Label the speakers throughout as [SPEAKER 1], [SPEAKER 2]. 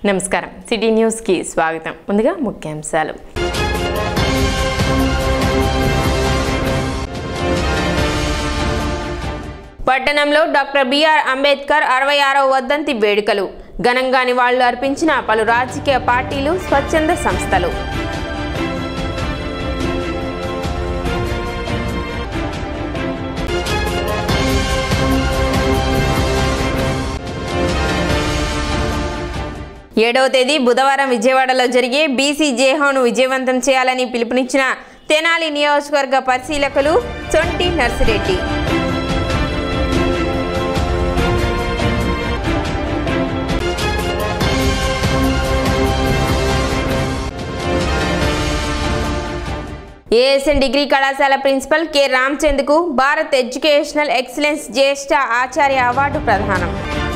[SPEAKER 1] నమస్కారం city news కి స్వాగతం. ముందుగా ముఖ్యాంశాలు. పట్టణంలో డాక్టర్ బిఆర్ అంబేద్కర్ 66వ వర్ధంతి వేడుకలు ఘనంగా నివాళులు అర్పించిన పలు రాజకీయ పార్టీలు, స్వచ్ఛంద సంస్థలు. ఏడవ తేదీ బుధవారం విజయవాడలో జరిగే బీసీ జేహోను విజయవంతం చేయాలని పిలుపునిచ్చిన తెనాలి నియోజకవర్గ పరిశీలకులు సొంటి నర్సిరెడ్డి. ఏఎస్ఎన్ డిగ్రీ కళాశాల ప్రిన్సిపల్ కె రామచంద్కు భారత్ ఎడ్యుకేషనల్ ఎక్సలెన్స్ జ్యేష్ఠ ఆచార్య అవార్డు ప్రదానం.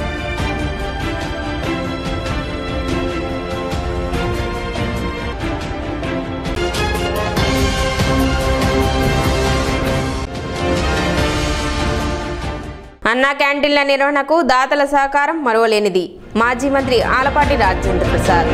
[SPEAKER 1] అన్నా క్యాంటీన్ల నిర్వహణకు దాతల సహకారం మరువలేనిది. మాజీ మంత్రి ఆలపాటి రాజేంద్ర ప్రసాద్.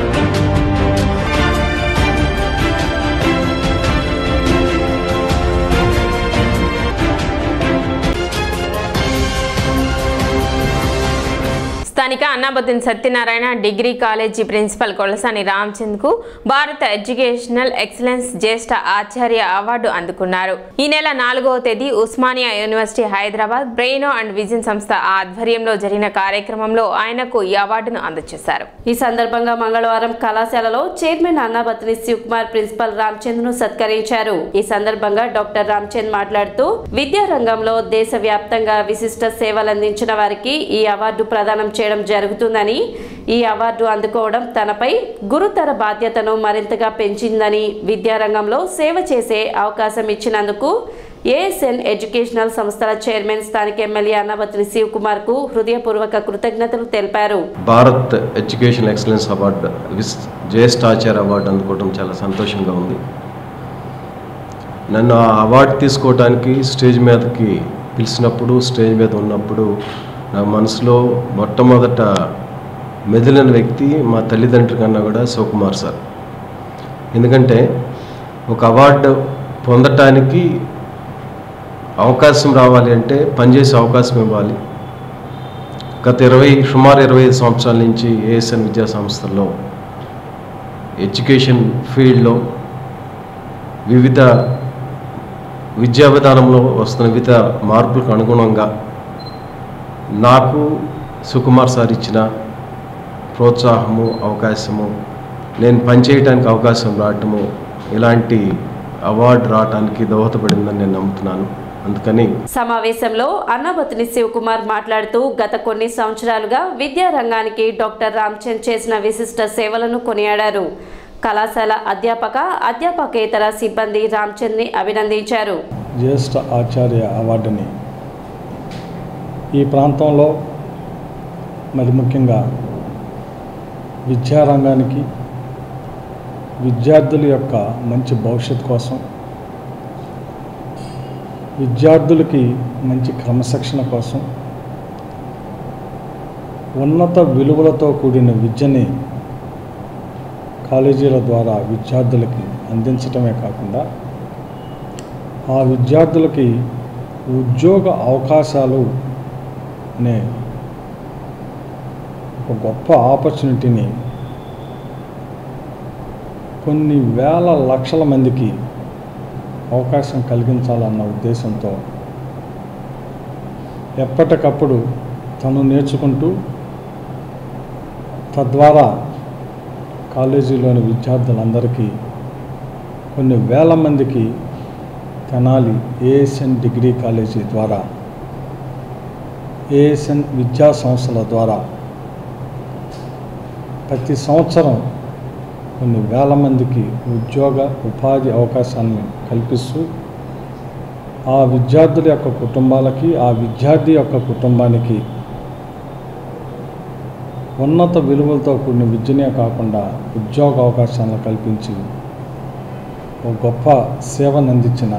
[SPEAKER 1] స్థానిక Annabathin Satyanarayana degree college principal Kolasani రామచంద్కు భారత ఎడ్యుకేషనల్ ఎక్సలెన్స్ జ్యేష్ఠ ఆచార్య అవార్డు అందుకున్నారు. ఈ నెల 4వ తేదీ ఉస్మానియా యూనివర్సిటీ హైదరాబాద్ బ్రెయినో అండ్ విజన్ సంస్థ ఆధ్వర్యంలో జరిగిన కార్యక్రమంలో ఆయనకు ఈ అవార్డును అందజేశారు.
[SPEAKER 2] ఈ సందర్భంగా మంగళవారం కళాశాలలో చైర్మన్ అన్నాబతిని శివకుమార్ ప్రిన్సిపల్ రామచంద్ను సత్కరించారు. ఈ సందర్భంగా డాక్టర్ రామచంద్ మాట్లాడుతూ విద్యారంగంలో దేశవ్యాప్తంగా విశిష్ట సేవలందించిన వారికి ఈ అవార్డు ప్రదానం చేయడం జరుగుతుందని, ఈ అవార్డు అందుకోవడం తనపై గురుతర బాధ్యతను మరింతగా పెంచిందని, విద్యారంగంలో సేవ చేసే అవకాశం ఇచ్చినందుకు ఏఎస్ఎన్ ఎడ్యుకేషనల్ సంస్థల చైర్మన్ స్థానిక ఎమ్మెల్యే అన్నాబతిని శివకుమార్ కు హృదయపూర్వక కృతజ్ఞతలు తెలిపారు.
[SPEAKER 3] భారత్ ఎడ్యుకేషనల్ ఎక్సలెన్స్ అవార్డు జ్యేష్ఠ ఆచార్య అవార్డు అందుకోవడం చాలా సంతోషంగా ఉంది. నన్ను ఆ అవార్డు తీసుకోవడానికి స్టేజ్ మీదకి పిలిచినప్పుడు, స్టేజ్ మీద ఉన్నప్పుడు నా మనసులో మొట్టమొదట మెదిలిన వ్యక్తి మా తల్లిదండ్రుల కన్నా కూడా శివకుమార్ సార్. ఎందుకంటే ఒక అవార్డు పొందటానికి అవకాశం రావాలి అంటే పనిచేసే అవకాశం ఇవ్వాలి. గత సుమారు 25 సంవత్సరాల నుంచి ఏఎస్ఎన్ విద్యా సంస్థల్లో ఎడ్యుకేషన్ ఫీల్డ్లో వివిధ విద్యా విధానంలో వస్తున్న వివిధ మార్పులకు అనుగుణంగా నాకు సుకుమార్ సార్ ఇచ్చిన ప్రోత్సాహము, అవకాశము, నేను పనిచేయడానికి అవకాశం రావటము ఇలాంటి అవార్డు రావడానికి దోహదపడిందని నేను నమ్ముతున్నాను. అందుకని
[SPEAKER 2] సమావేశంలో అన్నాబతిని శివకుమార్ మాట్లాడుతూ గత కొన్ని సంవత్సరాలుగా విద్యారంగానికి డాక్టర్ రామచంద్ చేసిన విశిష్ట సేవలను కొనియాడారు. కళాశాల అధ్యాపకేతర సిబ్బంది రామచంద్ని అభినందించారు.
[SPEAKER 4] జ్యేష్ఠ ఆచార్య అవార్డుని ఈ ప్రాంతంలో మరి ముఖ్యంగా విద్యారంగానికి, విద్యార్థుల యొక్క మంచి భవిష్యత్తు కోసం, విద్యార్థులకి మంచి క్రమశిక్షణ కోసం, ఉన్నత విలువలతో కూడిన విద్యని కాలేజీల ద్వారా విద్యార్థులకి అందించడమే కాకుండా ఆ విద్యార్థులకి ఉద్యోగ అవకాశాలు అనే ఒక గొప్ప ఆపర్చునిటీని కొన్ని వేల లక్షల మందికి అవకాశం కలిగించాలన్న ఉద్దేశంతో ఎప్పటికప్పుడు తను నేర్చుకుంటూ తద్వారా కాలేజీలోని విద్యార్థులందరికీ కొన్ని వేల మందికి తెనాలి ఏఎస్ఎన్ డిగ్రీ కాలేజీ ద్వారా, ఏఎస్ఎన్ విద్యా సంస్థల ద్వారా ప్రతి సంవత్సరం కొన్ని వేల మందికి ఉద్యోగ ఉపాధి అవకాశాన్ని కల్పిస్తూ ఆ విద్యార్థుల యొక్క కుటుంబాలకి, ఆ విద్యార్థి యొక్క కుటుంబానికి ఉన్నత విలువలతో కూడిన విద్యనే కాకుండా ఉద్యోగ అవకాశాలను కల్పించి ఒక గొప్ప సేవను అందించిన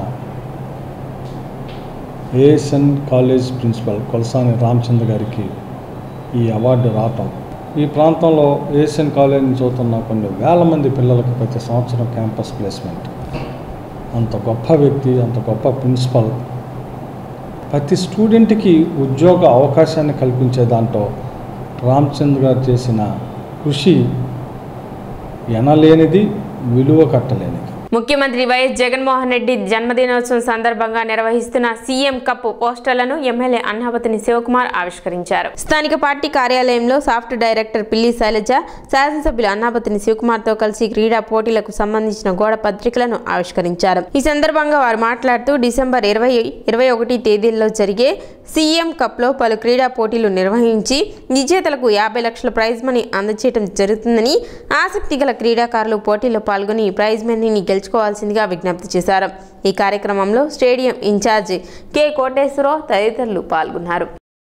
[SPEAKER 4] ASN college principal Kolasani Ramachandra గారికి ఈ అవార్డు రావటం ఈ ప్రాంతంలో ఏషియన్ కాలేజ్ నుంచి చదువుతున్న కొన్ని వేల మంది పిల్లలకు ప్రతి సంవత్సరం క్యాంపస్ ప్లేస్మెంట్. అంత గొప్ప వ్యక్తి, అంత గొప్ప ప్రిన్సిపల్, ప్రతి స్టూడెంట్కి ఉద్యోగ అవకాశాన్ని కల్పించే దాంట్లో రామచంద్ర గారు చేసిన కృషి ఎనలేనిది, విలువ కట్టలేనిది.
[SPEAKER 1] ముఖ్యమంత్రి వైఎస్ జగన్మోహన్ రెడ్డి జన్మదినోత్సవం సందర్భంగా నిర్వహిస్తున్న సీఎం కప్ పోస్టర్లను ఎమ్మెల్యే అన్నాబతిని శివకుమార్ ఆవిష్కరించారు. స్థానిక పార్టీ కార్యాలయంలో సాఫ్ట్ డైరెక్టర్ పిల్లి శైలజ, శాసనసభ్యులు అన్నాబతిని శివకుమార్తో కలిసి క్రీడా పోటీలకు సంబంధించిన గోడ పత్రికలను ఆవిష్కరించారు. ఈ సందర్భంగా వారు మాట్లాడుతూ డిసెంబర్ 20-21 తేదీల్లో జరిగే సీఎం కప్లో పలు క్రీడా పోటీలు నిర్వహించి విజేతలకు 50 లక్షల ప్రైజ్ మనీ అందజేయడం జరుగుతుందని, ఆసక్తి గల క్రీడాకారులు పోటీల్లో పాల్గొని ప్రైజ్ మనీని గెలుచుకోవాల్సిందిగా విజ్ఞప్తి చేశారు. ఈ కార్యక్రమంలో స్టేడియం ఇన్ఛార్జి కె కోటేశ్వరరావు తదితరులు పాల్గొన్నారు.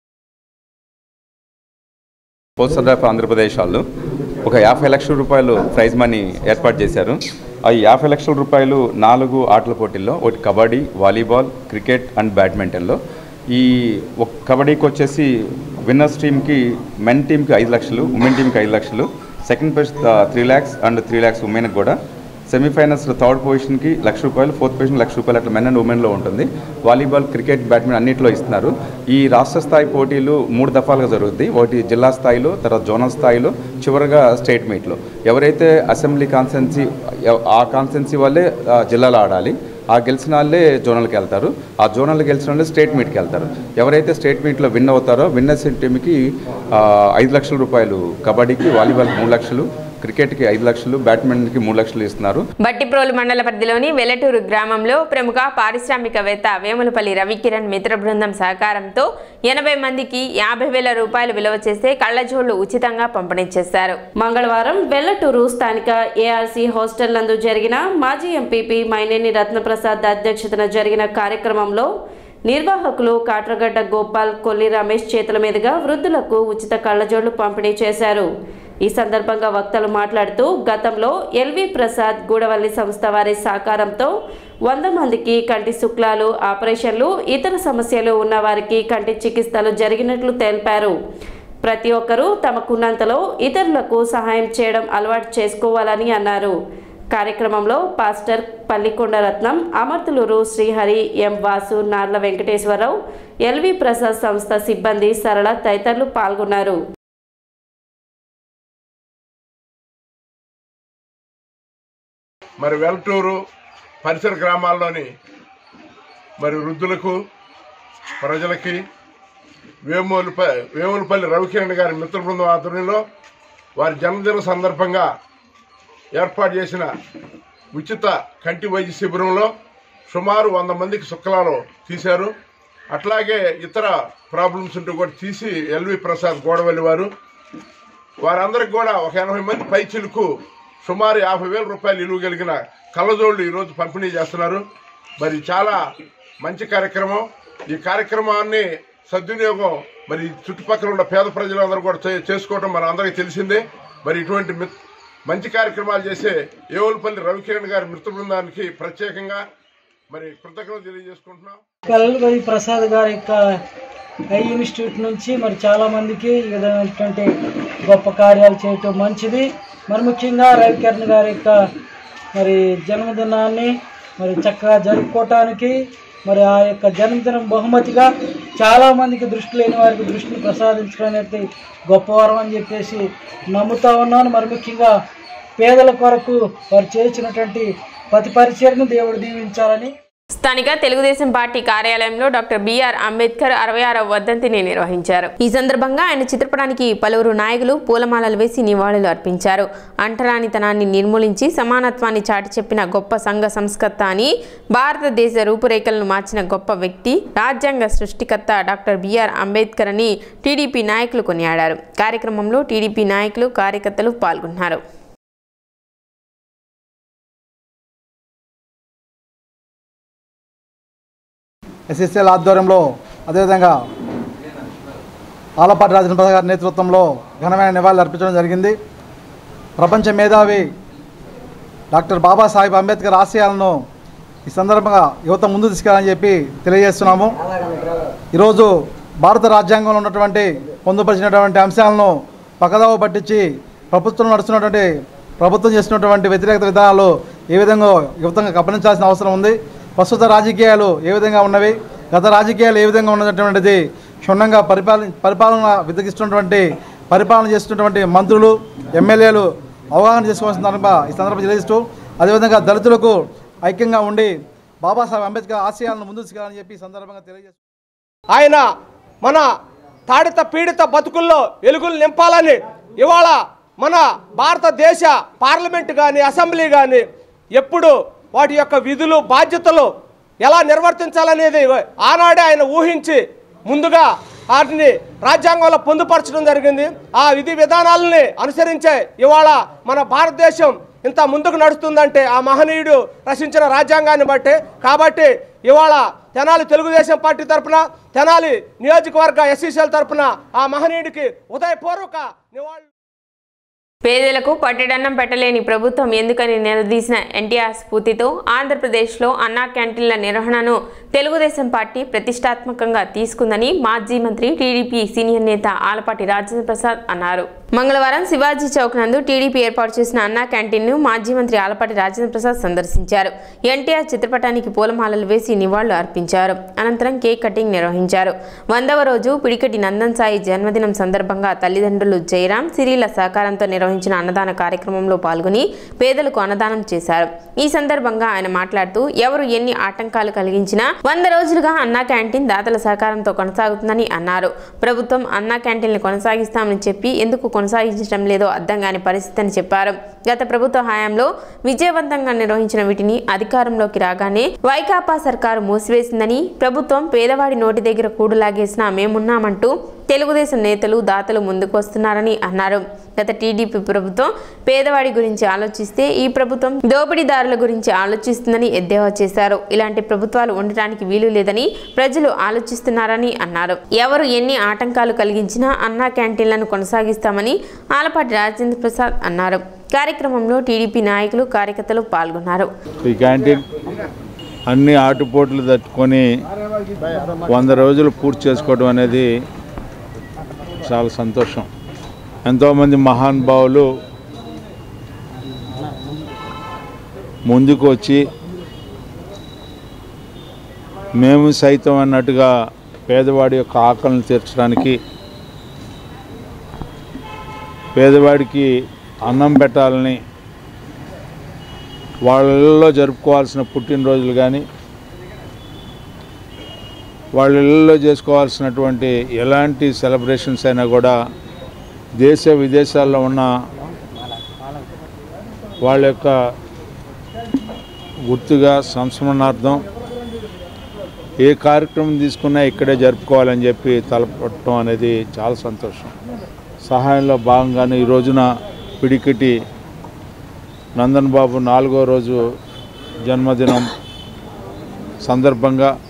[SPEAKER 5] పోస్టర్ ఆఫ్ ఆంధ్రప్రదేశ్ వాళ్ళు ఒక 50 లక్షల రూపాయలు ప్రైజ్ మనీ ఏర్పాటు చేశారు. ఆ 50 లక్షల రూపాయలు 4 ఆటల పోటీల్లో, ఒకటి కబడ్డీ, వాలీబాల్, క్రికెట్ అండ్ బ్యాడ్మింటన్లో. ఈ కబడ్డీకి వచ్చేసి విన్నర్స్ టీమ్కి, మెన్ టీమ్కి 5 లక్షలు, ఉమెన్ టీమ్కి 5 లక్షలు, second place 3 lakhs and 3 lakhs ఉమెన్కి కూడా. సెమీఫైనల్స్లో థర్డ్ పొజిషన్కి 1 లక్ష రూపాయలు, ఫోర్త్ పొజిషన్ 1 లక్ష రూపాయలు, అట్లా మెన్ అండ్ ఉమెన్లో ఉంటుంది. వాలీబాల్, క్రికెట్, బ్యాడ్మింటన్ అన్నింటిలో ఇస్తున్నారు. ఈ రాష్ట్ర స్థాయి పోటీలు 3 దఫాలుగా జరుగుతుంది. ఒకటి జిల్లా స్థాయిలో, తర్వాత జోనల్ స్థాయిలో, చివరిగా స్టేట్ మీట్లో. ఎవరైతే అసెంబ్లీ కాన్స్టిట్యున్సీ, ఆ కాన్స్టిట్యున్సీ వాళ్ళే జిల్లాలో ఆడాలి. ఆ గెలిచిన వాళ్ళే జోనల్కి వెళ్తారు. ఆ జోనల్ గెలిచిన వాళ్ళే స్టేట్ మీట్కి వెళ్తారు. ఎవరైతే స్టేట్ మీట్లో విన్ అవుతారో విన్నర్స్ టీమ్కి 5 లక్షల రూపాయలు, కబడ్డీకి, వాలీబాల్కి 3 లక్షలు, క్రికెట్కి 5 లక్షలు, బ్యాడ్మింటన్కి 3 లక్షలు ఇస్తున్నారు.
[SPEAKER 1] బట్టిప్రోలు మండల పరిధిలోని వెల్లటూరు గ్రామంలో ప్రముఖ పారిశ్రామికవేత్త వేములపల్లి రవికిరణ్ మిత్ర బృందం సహకారంతో 80 మందికి 50,000 రూపాయలు విలువ చేసే కళ్లజోళ్లు ఉచితంగా పంపిణీ చేశారు.
[SPEAKER 2] మంగళవారం వెల్లటూరు స్థానిక ఏఆర్సీ హాస్టల్ నందు జరిగిన మాజీ ఎంపీపీ మైనేని రత్నప్రసాద్ అధ్యక్షతన జరిగిన కార్యక్రమంలో నిర్వాహకులు కాట్రగడ్డ గోపాల్, కొల్లి రమేష్ చేతుల మీదుగా వృద్ధులకు ఉచిత కళ్లజోళ్లు పంపిణీ చేశారు. ఈ సందర్భంగా వక్తలు మాట్లాడుతూ గతంలో ఎల్వి ప్రసాద్ గూడవల్లి సంస్థ వారి సహకారంతో 100 మందికి కంటి శుక్లాలు, ఆపరేషన్లు, ఇతర సమస్యలు ఉన్న వారికి కంటి చికిత్సలు జరిగినట్లు తెలిపారు. ప్రతి ఒక్కరూ తమకున్నంతలో ఇతరులకు సహాయం చేయడం అలవాటు చేసుకోవాలని అన్నారు. కార్యక్రమంలో pastor Pallikonda Ratnam, Amarthaluru Srihari, M Vasu, Narla Venkateswararao, LV Prasad సంస్థ సిబ్బంది, సరళ తదితరులు పాల్గొన్నారు.
[SPEAKER 6] మరి వెల్లటూరు పరిసర గ్రామాల్లోని మరి వృద్ధులకు, ప్రజలకి వేములపల్లి రవికిరణ్ గారి మిత్ర బృందం ఆధ్వర్యంలో వారి జన్మదిన సందర్భంగా ఏర్పాటు చేసిన ఉచిత కంటి వైద్య శిబిరంలో సుమారు 100 మందికి శుక్లాలు తీశారు. అట్లాగే ఇతర ప్రాబ్లమ్స్ ఉంటూ కూడా తీసి ఎల్వి ప్రసాద్ గోడవల్లి వారందరికి కూడా ఒక 80 మంది పైచిలకు సుమారు 50,000 రూపాయలు విలువ కలిగిన కళ్ళజోళ్లు ఈరోజు పంపిణీ చేస్తున్నారు. మరి చాలా మంచి కార్యక్రమం. ఈ కార్యక్రమాన్ని సద్వినియోగం మరి చుట్టుపక్కల ఉన్న పేద ప్రజలందరూ కూడా చేసుకోవడం మన అందరికీ తెలిసిందే. మరి ఇటువంటి మంచి కార్యక్రమాలు చేసే వేములపల్లి రవికిరణ్ గారి మిత్ర బృందానికి ప్రత్యేకంగా మరి కృతజ్ఞతలు తెలియజేసుకుంటున్నాం.
[SPEAKER 7] ఎల్వి ప్రసాద్ గారి యొక్క ఐ ఇన్స్టిట్యూట్ నుంచి మరి చాలా మందికి ఈ విధమైనటువంటి గొప్ప కార్యాలు చేయటం మంచిది. మరి ముఖ్యంగా రవికిరణ్ గారి యొక్క మరి జన్మదినాన్ని మరి చక్కగా జరుపుకోవటానికి మరి ఆ యొక్క జన్మదినం బహుమతిగా చాలామందికి దృష్టి లేని వారికి దృష్టిని ప్రసాదించడం అనేది గొప్ప వరం అని చెప్పేసి నమ్ముతా ఉన్నాను. మరి ముఖ్యంగా పేదల కొరకు వారు చేసినటువంటి ప్రతి పరిచర్ను దేవుడు దీవించాలని.
[SPEAKER 1] స్థానిక తెలుగుదేశం పార్టీ కార్యాలయంలో డాక్టర్ బిఆర్ అంబేద్కర్ 66వ వర్ధంతిని నిర్వహించారు. ఈ సందర్భంగా ఆయన చిత్రపటానికి పలువురు నాయకులు పూలమాలలు వేసి నివాళులు అర్పించారు. అంటరానితనాన్ని నిర్మూలించి సమానత్వాన్ని చాటి చెప్పిన గొప్ప సంఘ సంస్కర్త అని, భారతదేశ రూపురేఖలను మార్చిన గొప్ప వ్యక్తి, రాజ్యాంగ సృష్టికర్త డాక్టర్ బిఆర్ అంబేద్కర్ అని టీడీపీ నాయకులు కొనియాడారు. కార్యక్రమంలో టీడీపీ నాయకులు, కార్యకర్తలు పాల్గొన్నారు.
[SPEAKER 8] ఎస్ఎస్ఎల్ ఆధ్వర్యంలో, అదేవిధంగా ఆలపాటి రాజేంద్ర గారి నేతృత్వంలో ఘనమైన నివాళులు అర్పించడం జరిగింది. ప్రపంచ మేధావి డాక్టర్ బాబాసాహెబ్ అంబేద్కర్ ఆశయాలను ఈ సందర్భంగా యువత ముందు తీసుకెళ్ళాలని చెప్పి తెలియజేస్తున్నాము. ఈరోజు భారత రాజ్యాంగంలో ఉన్నటువంటి పొందుపరిచినటువంటి అంశాలను పక్కదావ పట్టించి ప్రభుత్వం చేస్తున్నటువంటి వ్యతిరేకత విధానాలు ఏ విధంగా యువతంగా గమనించాల్సిన అవసరం ఉంది. ప్రస్తుత రాజకీయాలు ఏ విధంగా ఉన్నవి, గత రాజకీయాలు ఏ విధంగా ఉన్నటువంటిది క్షుణ్ణంగా పరిపాలన విధిస్తున్నటువంటి పరిపాలన చేస్తున్నటువంటి మంత్రులు ఎమ్మెల్యేలు అవగాహన చేసుకోవాల్సిన ఈ సందర్భంగా తెలియజేస్తూ, అదేవిధంగా దళితులకు ఐక్యంగా ఉండి బాబాసాహెబ్ అంబేద్కర్ ఆశయాలను ముందుకు తీసుకెళ్లాలని చెప్పి ఈ సందర్భంగా తెలియజేస్తూ,
[SPEAKER 9] ఆయన మన తాడిత పీడిత బతుకుల్లో వెలుగులు నింపాలని ఇవాళ మన భారతదేశ పార్లమెంట్ కానీ అసెంబ్లీ కానీ ఎప్పుడు వాటి యొక్క విధులు బాధ్యతలు ఎలా నిర్వర్తించాలనేది ఆనాడే ఆయన ఊహించి ముందుగా వాటిని రాజ్యాంగంలో పొందుపరచడం జరిగింది. ఆ విధి విధానాలని అనుసరించే ఇవాళ మన భారతదేశం ఇంత ముందుకు నడుస్తుందంటే ఆ మహనీయుడు రచించిన రాజ్యాంగాన్ని బట్టే. కాబట్టి ఇవాళ తెనాలి తెలుగుదేశం పార్టీ తరఫున, తెనాలి నియోజకవర్గ ఎస్సీసీల తరఫున ఆ మహనీయుడికి ఉదయపూర్వక నివాళులు.
[SPEAKER 1] పేదలకు పట్టెడన్నం పెట్టలేని ప్రభుత్వం ఎందుకని నిలదీసిన ఎన్టీఆర్ స్ఫూర్తితో ఆంధ్రప్రదేశ్లో అన్నా క్యాంటీన్ల నిర్వహణను తెలుగుదేశం పార్టీ ప్రతిష్టాత్మకంగా తీసుకుందని మాజీ మంత్రి టీడీపీ సీనియర్ నేత ఆలపాటి రాజేంద్ర ప్రసాద్ అన్నారు. మంగళవారం శివాజీ చౌక్ నందు టీడీపీ ఏర్పాటు చేసిన అన్నా క్యాంటీన్ను మాజీ మంత్రి ఆలపాటి రాజేంద్ర ప్రసాద్ సందర్శించారు. ఎన్టీఆర్ చిత్రపటానికి పూలమాలలు వేసి నివాళులు అర్పించారు. అనంతరం కేక్ కటింగ్ నిర్వహించారు. 100వ రోజు పిడికటి నందన్ సాయి జన్మదినం సందర్భంగా తల్లిదండ్రులు జయరాం, సిరిల సహకారంతో నిర్వహించిన అన్నదాన కార్యక్రమంలో పాల్గొని పేదలకు అన్నదానం చేశారు. ఈ సందర్భంగా ఆయన మాట్లాడుతూ, ఎవరు ఎన్ని ఆటంకాలు కలిగించినా 100 రోజులుగా అన్నా క్యాంటీన్ దాతల సహకారంతో కొనసాగుతుందని అన్నారు. ప్రభుత్వం అన్నా క్యాంటీన్లు కొనసాగిస్తామని చెప్పి ఎందుకు కొనసాగించడం లేదో అర్థం కాని పరిస్థితి అని చెప్పారు. గత ప్రభుత్వ హయాంలో విజయవంతంగా నిర్వహించిన వీటిని అధికారంలోకి రాగానే వైకాపా సర్కారు మూసివేసిందని, ప్రభుత్వం పేదవాడి నోటి దగ్గర కూడు లాగేసినా మేమున్నామంటూ తెలుగుదేశం నేతలు దాతలు ముందుకు వస్తున్నారని అన్నారు. గత టీడీపీ ప్రభుత్వం పేదవాడి గురించి ఆలోచిస్తే ఈ ప్రభుత్వం దోపిడీదారుల గురించి ఆలోచిస్తుందని ఎద్దేవా చేశారు. ఇలాంటి ప్రభుత్వాలు ఉండటానికి వీలు లేదని ప్రజలు ఆలోచిస్తున్నారని అన్నారు. ఎవరు ఎన్ని ఆటంకాలు కలిగించినా అన్నా క్యాంటీన్లను కొనసాగిస్తామని ఆలపాటి రాజేంద్ర ప్రసాద్ అన్నారు. కార్యక్రమంలో టీడీపీ నాయకులు, కార్యకర్తలు పాల్గొన్నారు.
[SPEAKER 10] ఈ క్యాంటీన్ అన్ని ఆటుపోట్లు తట్టుకొని 100 రోజులు పూర్తి చేసుకోవడం అనేది చాలా సంతోషం. ఎంతోమంది మహానుభావులు ముందుకు వచ్చి మేము సైతం అన్నట్టుగా పేదవాడి యొక్క ఆకలిని తీర్చడానికి, పేదవాడికి అన్నం పెట్టాలని, వాళ్ళ ఇళ్ళలో జరుపుకోవాల్సిన పుట్టినరోజులు కానీ, వాళ్ళ ఇళ్ళలో చేసుకోవాల్సినటువంటి ఎలాంటి సెలబ్రేషన్స్ అయినా కూడా దేశ విదేశాల్లో ఉన్న వాళ్ళ యొక్క గుర్తుగా సంస్మరణార్థం ఏ కార్యక్రమం తీసుకున్నా ఇక్కడే జరుపుకోవాలని చెప్పి తలపట్టడం అనేది చాలా సంతోషం. సహాయంలో భాగంగానే ఈ రోజున పిడికిటి నందన్ బాబు 4వ రోజు జన్మదినం సందర్భంగా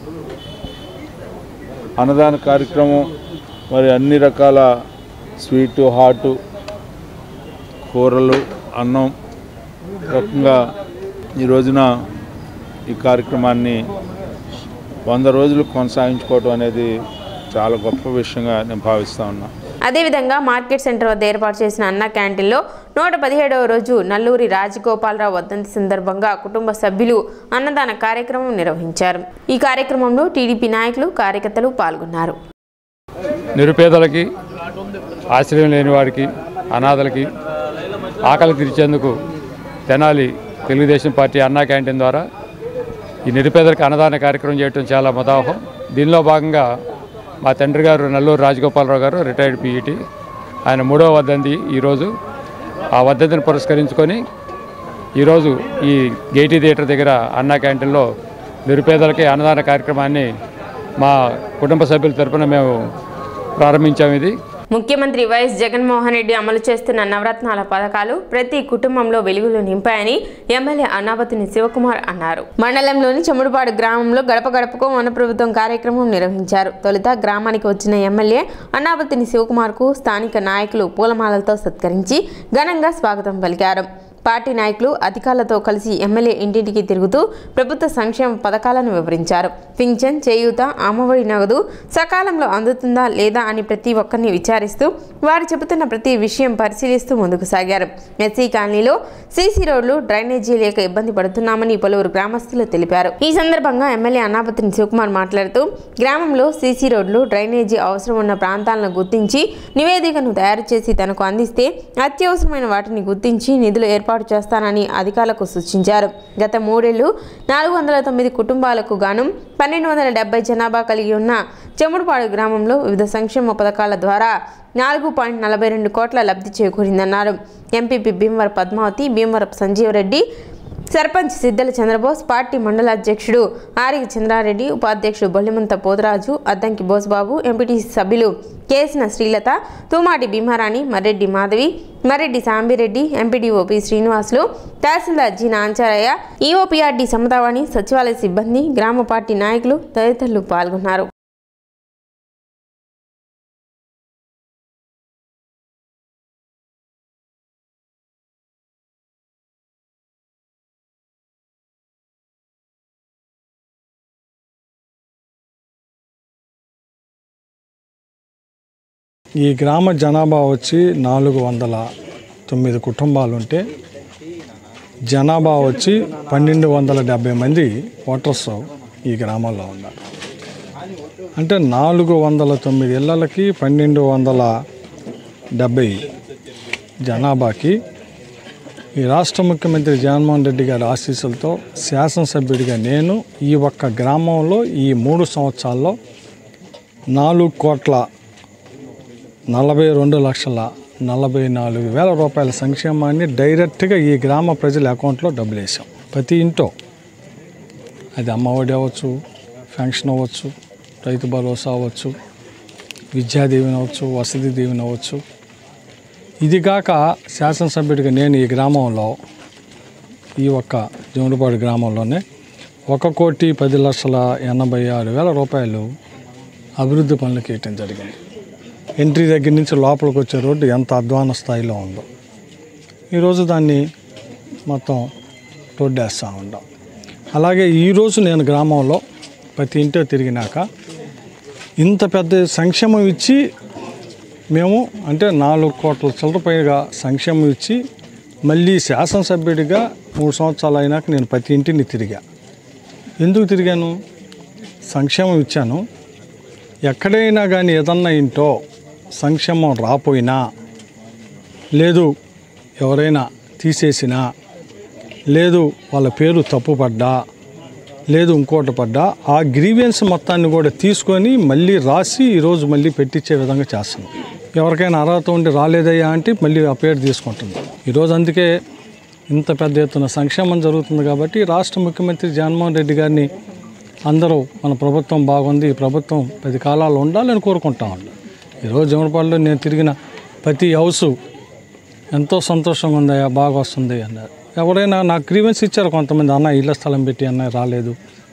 [SPEAKER 10] అన్నదాన కార్యక్రమం, మరి అన్ని రకాల స్వీటు, హాటు, కూరలు, అన్నం రకంగా ఈ రోజున ఈ కార్యక్రమాన్ని 100 రోజులు కొనసాగించుకోవడం అనేది చాలా గొప్ప విషయంగా నేను భావిస్తూ ఉన్నా.
[SPEAKER 1] అదేవిధంగా మార్కెట్ సెంటర్ వద్ద ఏర్పాటు చేసిన అన్నా క్యాంటీన్లో 117వ రోజు నల్లూరి రాజగోపాలరావు వర్ధంతి సందర్భంగా కుటుంబ సభ్యులు అన్నదాన కార్యక్రమం నిర్వహించారు. ఈ కార్యక్రమంలో టీడీపీ నాయకులు, కార్యకర్తలు పాల్గొన్నారు.
[SPEAKER 11] నిరుపేదలకి, ఆశ్రయం లేని వారికి, అనాథలకి ఆకలి తీర్చేందుకు తెనాలి తెలుగుదేశం పార్టీ అన్నా క్యాంటీన్ ద్వారా ఈ నిరుపేదలకు అన్నదాన కార్యక్రమం చేయడం చాలా ముదావహం. దీనిలో భాగంగా మా తండ్రి గారు నల్లూరు రాజగోపాలరావు గారు రిటైర్డ్ పీఈటీ, ఆయన 3వ వర్ధంతి ఈరోజు. ఆ వర్ధంతిని పురస్కరించుకొని ఈరోజు ఈ గేటీ థియేటర్ దగ్గర అన్నా క్యాంటీన్లో నిరుపేదలకి అన్నదాన కార్యక్రమాన్ని మా కుటుంబ సభ్యుల తరఫున మేము ప్రారంభించాము. ఇది
[SPEAKER 1] ముఖ్యమంత్రి వైఎస్ జగన్మోహన్ రెడ్డి అమలు చేస్తున్న నవరత్నాల పథకాలు ప్రతి కుటుంబంలో వెలుగులు నింపాయని ఎమ్మెల్యే అన్నాబతిని శివకుమార్ అన్నారు. మండలంలోని చెముడుపాడు గ్రామంలో గడప గడపకు మన ప్రభుత్వం కార్యక్రమం నిర్వహించారు. తొలుత గ్రామానికి వచ్చిన ఎమ్మెల్యే అన్నాబతిని శివకుమార్ కు స్థానిక నాయకులు పూలమాలలతో సత్కరించి ఘనంగా స్వాగతం పలికారు. పార్టీ నాయకులు అధికారులతో కలిసి ఎమ్మెల్యే ఇంటింటికి తిరుగుతూ ప్రభుత్వ సంక్షేమ పథకాలను వివరించారు. పింఛన్, చేయూత, అమ్మఒడి నగదు సకాలంలో అందుతుందా లేదా అని ప్రతి ఒక్కరిని విచారిస్తూ వారు చెబుతున్న ప్రతి విషయం పరిశీలిస్తూ ముందుకు సాగారు. ఎస్సీ కాలనీలో సీసీ రోడ్లు, డ్రైనేజీ లేక ఇబ్బంది పడుతున్నామని పలువురు గ్రామస్తులు తెలిపారు. ఈ సందర్భంగా ఎమ్మెల్యే అన్నాబత్తిని శివకుమార్ మాట్లాడుతూ గ్రామంలో సీసీ రోడ్లు, డ్రైనేజీ అవసరం ఉన్న ప్రాంతాలను గుర్తించి నివేదికను తయారు చేసి తనకు అందిస్తే అత్యవసరమైన వాటిని గుర్తించి నిధులు ఏర్పాటు చేస్తానని అధికారులకు సూచించారు. గత 3 ఏళ్లు 409 కుటుంబాలకు గాను 1270 జనాభా కలిగి ఉన్న చెముడుపాడు గ్రామంలో వివిధ సంక్షేమ పథకాల ద్వారా 4.42 కోట్ల లబ్ధి చేకూరిందన్నారు. ఎంపీపీ భీమవరపు పద్మావతి, భీమవరపు సంజీవ్ రెడ్డి, సర్పంచ్ సిద్దల చంద్రబోస్, పార్టీ మండల అధ్యక్షుడు ఆరిగి చంద్రారెడ్డి, ఉపాధ్యక్షుడు బొల్లిమంత పోతరాజు, అద్దంకి బోసుబాబు, ఎంపీటీసీ సభ్యులు Kesina Srilatha, Tumati Bhimarani, Marreddy Madhavi, Marreddy Sambireddy, MPDO P Srinivasulu, tahsildar G Nancharaiah, EOPRD Samathavani, సచివాలయ సిబ్బంది, గ్రామ పార్టీ నాయకులు తదితరులు పాల్గొన్నారు.
[SPEAKER 4] ఈ గ్రామ జనాభా వచ్చి 409 కుటుంబాలుంటే జనాభా వచ్చి 1270 మంది ఓటర్స్ ఈ గ్రామంలో ఉన్నారు. అంటే 409 ఇళ్లకి 1270 జనాభాకి ఈ రాష్ట్ర ముఖ్యమంత్రి జగన్మోహన్ రెడ్డి గారి ఆశీస్సులతో శాసనసభ్యుడిగా నేను ఈ ఒక్క గ్రామంలో ఈ 3 సంవత్సరాల్లో 4,42,44,000 రూపాయల సంక్షేమాన్ని డైరెక్ట్గా ఈ గ్రామ ప్రజల అకౌంట్లో డబ్బులు వేసాం. ప్రతి ఇంట్లో అది అమ్మఒడి అవ్వచ్చు, పెన్షన్ అవ్వచ్చు, రైతు భరోసా అవ్వచ్చు, విద్యా దీవెన అవ్వచ్చు, వసతి దీవెన అవ్వచ్చు. ఇది కాక శాసనసభ్యుడిగా నేను ఈ గ్రామంలో ఈ ఒక్క జముడుపాడు గ్రామంలోనే 1,10,86,000 రూపాయలు అభివృద్ధి పనులకు వేయటం జరిగింది. ఎంట్రీ దగ్గర నుంచి లోపలికి వచ్చే రోడ్డు ఎంత అధ్వాన స్థాయిలో ఉందో ఈరోజు దాన్ని మొత్తం రోడ్డు వేస్తూ ఉంటాం. అలాగే ఈరోజు నేను గ్రామంలో ప్రతి ఇంట్లో తిరిగినాక ఇంత పెద్ద సంక్షేమం ఇచ్చి మేము అంటే 4 కోట్ల చిల్లర పైగా సంక్షేమం ఇచ్చి మళ్ళీ శాసనసభ్యుడిగా 3 సంవత్సరాలు అయినాక నేను ప్రతి ఇంటిని తిరిగా. ఎందుకు తిరిగాను? సంక్షేమం ఇచ్చాను. ఎక్కడైనా కానీ ఏదన్నా ఇంటో సంక్షేమం రాపోయినా, లేదు ఎవరైనా తీసేసినా, లేదు వాళ్ళ పేరు తప్పుపడ్డా, లేదు ఇంకోటి పడ్డా, ఆ గ్రీవెన్స్ మొత్తాన్ని కూడా తీసుకొని మళ్ళీ రాసి ఈరోజు మళ్ళీ పెట్టించే విధంగా చేస్తున్నాం. ఎవరికైనా అర్హత ఉండి రాలేదయ్యా అంటే మళ్ళీ ఆ పేరు తీసుకుంటుంది. ఈరోజు అందుకే ఇంత పెద్ద ఎత్తున సంక్షేమం జరుగుతుంది. కాబట్టి రాష్ట్ర ముఖ్యమంత్రి జగన్మోహన్ రెడ్డి గారిని అందరూ మన ప్రభుత్వం బాగుంది, ఈ ప్రభుత్వం 10 కాలాలు ఉండాలని కోరుకుంటా ఉన్నాం. ఈరోజు జమలపాడులో నేను తిరిగిన ప్రతి హౌసు ఎంతో సంతోషంగా ఉందయ్యా, బాగా వస్తుంది అన్నారు. ఎవరైనా నాకు గ్రీవెన్స్ ఇచ్చారు కొంతమంది, అన్న ఇళ్ల స్థలం పెట్టి అన్న రాలేదు.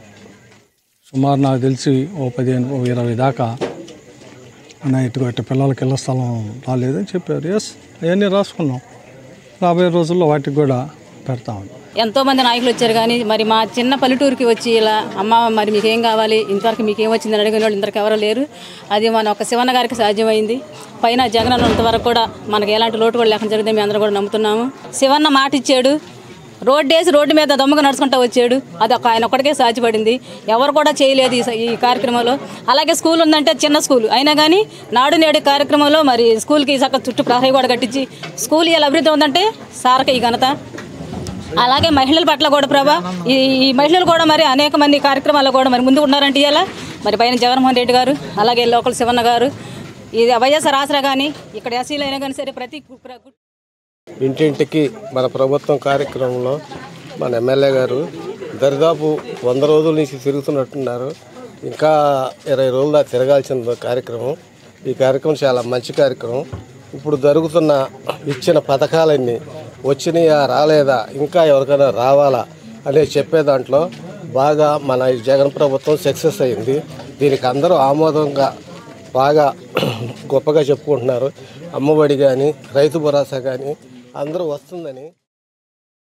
[SPEAKER 4] సుమారు నాకు తెలిసి 15-20 దాకా అన్న ఇటు పిల్లలకి ఇళ్ల స్థలం రాలేదని చెప్పారు. ఎస్, అవన్నీ రాసుకున్నాం. రాబోయే రోజుల్లో వాటికి కూడా పెడతా ఉన్నాం.
[SPEAKER 12] ఎంతోమంది నాయకులు వచ్చారు కానీ మరి మా చిన్న పల్లెటూరుకి వచ్చి ఇలా అమ్మ మరి మీకేం కావాలి, ఇంతవరకు మీకేం వచ్చిందని అడిగిన వాళ్ళు ఇంతవరకు ఎవరు లేరు. అది మన ఒక శివన్న గారికి సాధ్యమైంది. పైన జగన్ అన్నంతవరకు కూడా మనకి ఎలాంటి లోటు కూడా లేకుండా జరిగితే మేము అందరూ కూడా నమ్ముతున్నాము. శివన్న మాట ఇచ్చాడు, రోడ్డు వేసి రోడ్డు మీద దమ్ముగా నడుచుకుంటూ వచ్చాడు. అది ఒక ఆయన ఒక్కడికే సాధ్యపడింది, ఎవరు కూడా చేయలేదు ఈ కార్యక్రమంలో. అలాగే స్కూల్ ఉందంటే చిన్న స్కూల్ అయినా కానీ నాడు నేడు కార్యక్రమంలో మరి స్కూల్కి చక్కగా చుట్టూ ప్రహరీ కూడా కట్టించి స్కూల్ ఇలా అభివృద్ధి ఉందంటే సార్కి ఈ ఘనత. అలాగే మహిళల పట్ల కూడా ప్రభా ఈ మహిళలు కూడా మరి అనేక మంది కార్యక్రమాల్లో కూడా మరి ముందుకు ఉన్నారంటే ఇలా మరి పైన జగన్మోహన్ రెడ్డి గారు, అలాగే లోకల్ శివన్న గారు, ఇది వైఎస్ఆర్ ఆసరా కానీ ఇక్కడ ఎస్సీలు అయినా కానీ సరే ప్రతి
[SPEAKER 13] ఇంటింటికి మన ప్రభుత్వం కార్యక్రమంలో మన ఎమ్మెల్యే గారు దరిదాపు 100 రోజుల నుంచి తిరుగుతున్నట్టున్నారు. ఇంకా 20 రోజులు తిరగాల్సిన కార్యక్రమం. ఈ కార్యక్రమం చాలా మంచి కార్యక్రమం. ఇప్పుడు జరుగుతున్న ఇచ్చిన పథకాలన్నీ వచ్చినాయా రాలేదా, ఇంకా ఎవరికైనా రావాలా అనే చెప్పే దాంట్లో బాగా మన జగన్ ప్రభుత్వం సక్సెస్ అయింది. దీనికి అందరూ ఆమోదంగా బాగా గొప్పగా చెప్పుకుంటున్నారు. అమ్మఒడి కానీ రైతు భరోసా కానీ అందరూ వస్తుందని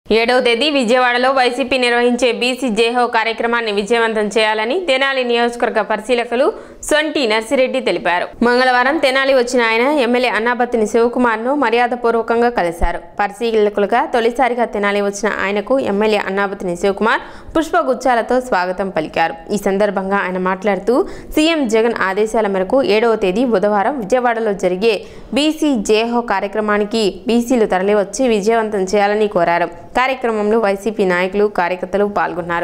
[SPEAKER 1] 7వ తేదీ విజయవాడలో వైసీపీ నిర్వహించే బీసీ జేహో కార్యక్రమాన్ని విజయవంతం చేయాలని తెనాలి నియోజకవర్గ పరిశీలకులు సొంటి నర్సిరెడ్డి తెలిపారు. మంగళవారం తెనాలి వచ్చిన ఆయన ఎమ్మెల్యే అన్నాబత్తిని శివకుమార్ను మర్యాదపూర్వకంగా కలిశారు. పరిశీలకులుగా తొలిసారిగా తెనాలి వచ్చిన ఆయనకు ఎమ్మెల్యే అన్నాబత్తిని శివకుమార్ పుష్పగుచ్చాలతో స్వాగతం పలికారు. ఈ సందర్భంగా ఆయన మాట్లాడుతూ సీఎం జగన్ ఆదేశాల మేరకు 7వ తేదీ బుధవారం విజయవాడలో జరిగే బీసీ జేహో కార్యక్రమానికి బీసీలు తరలివచ్చి విజయవంతం చేయాలని కోరారు. కార్యక్రమంలో వైసీపీ నాయకులు కార్యకర్తలు పాల్గొన్నారు.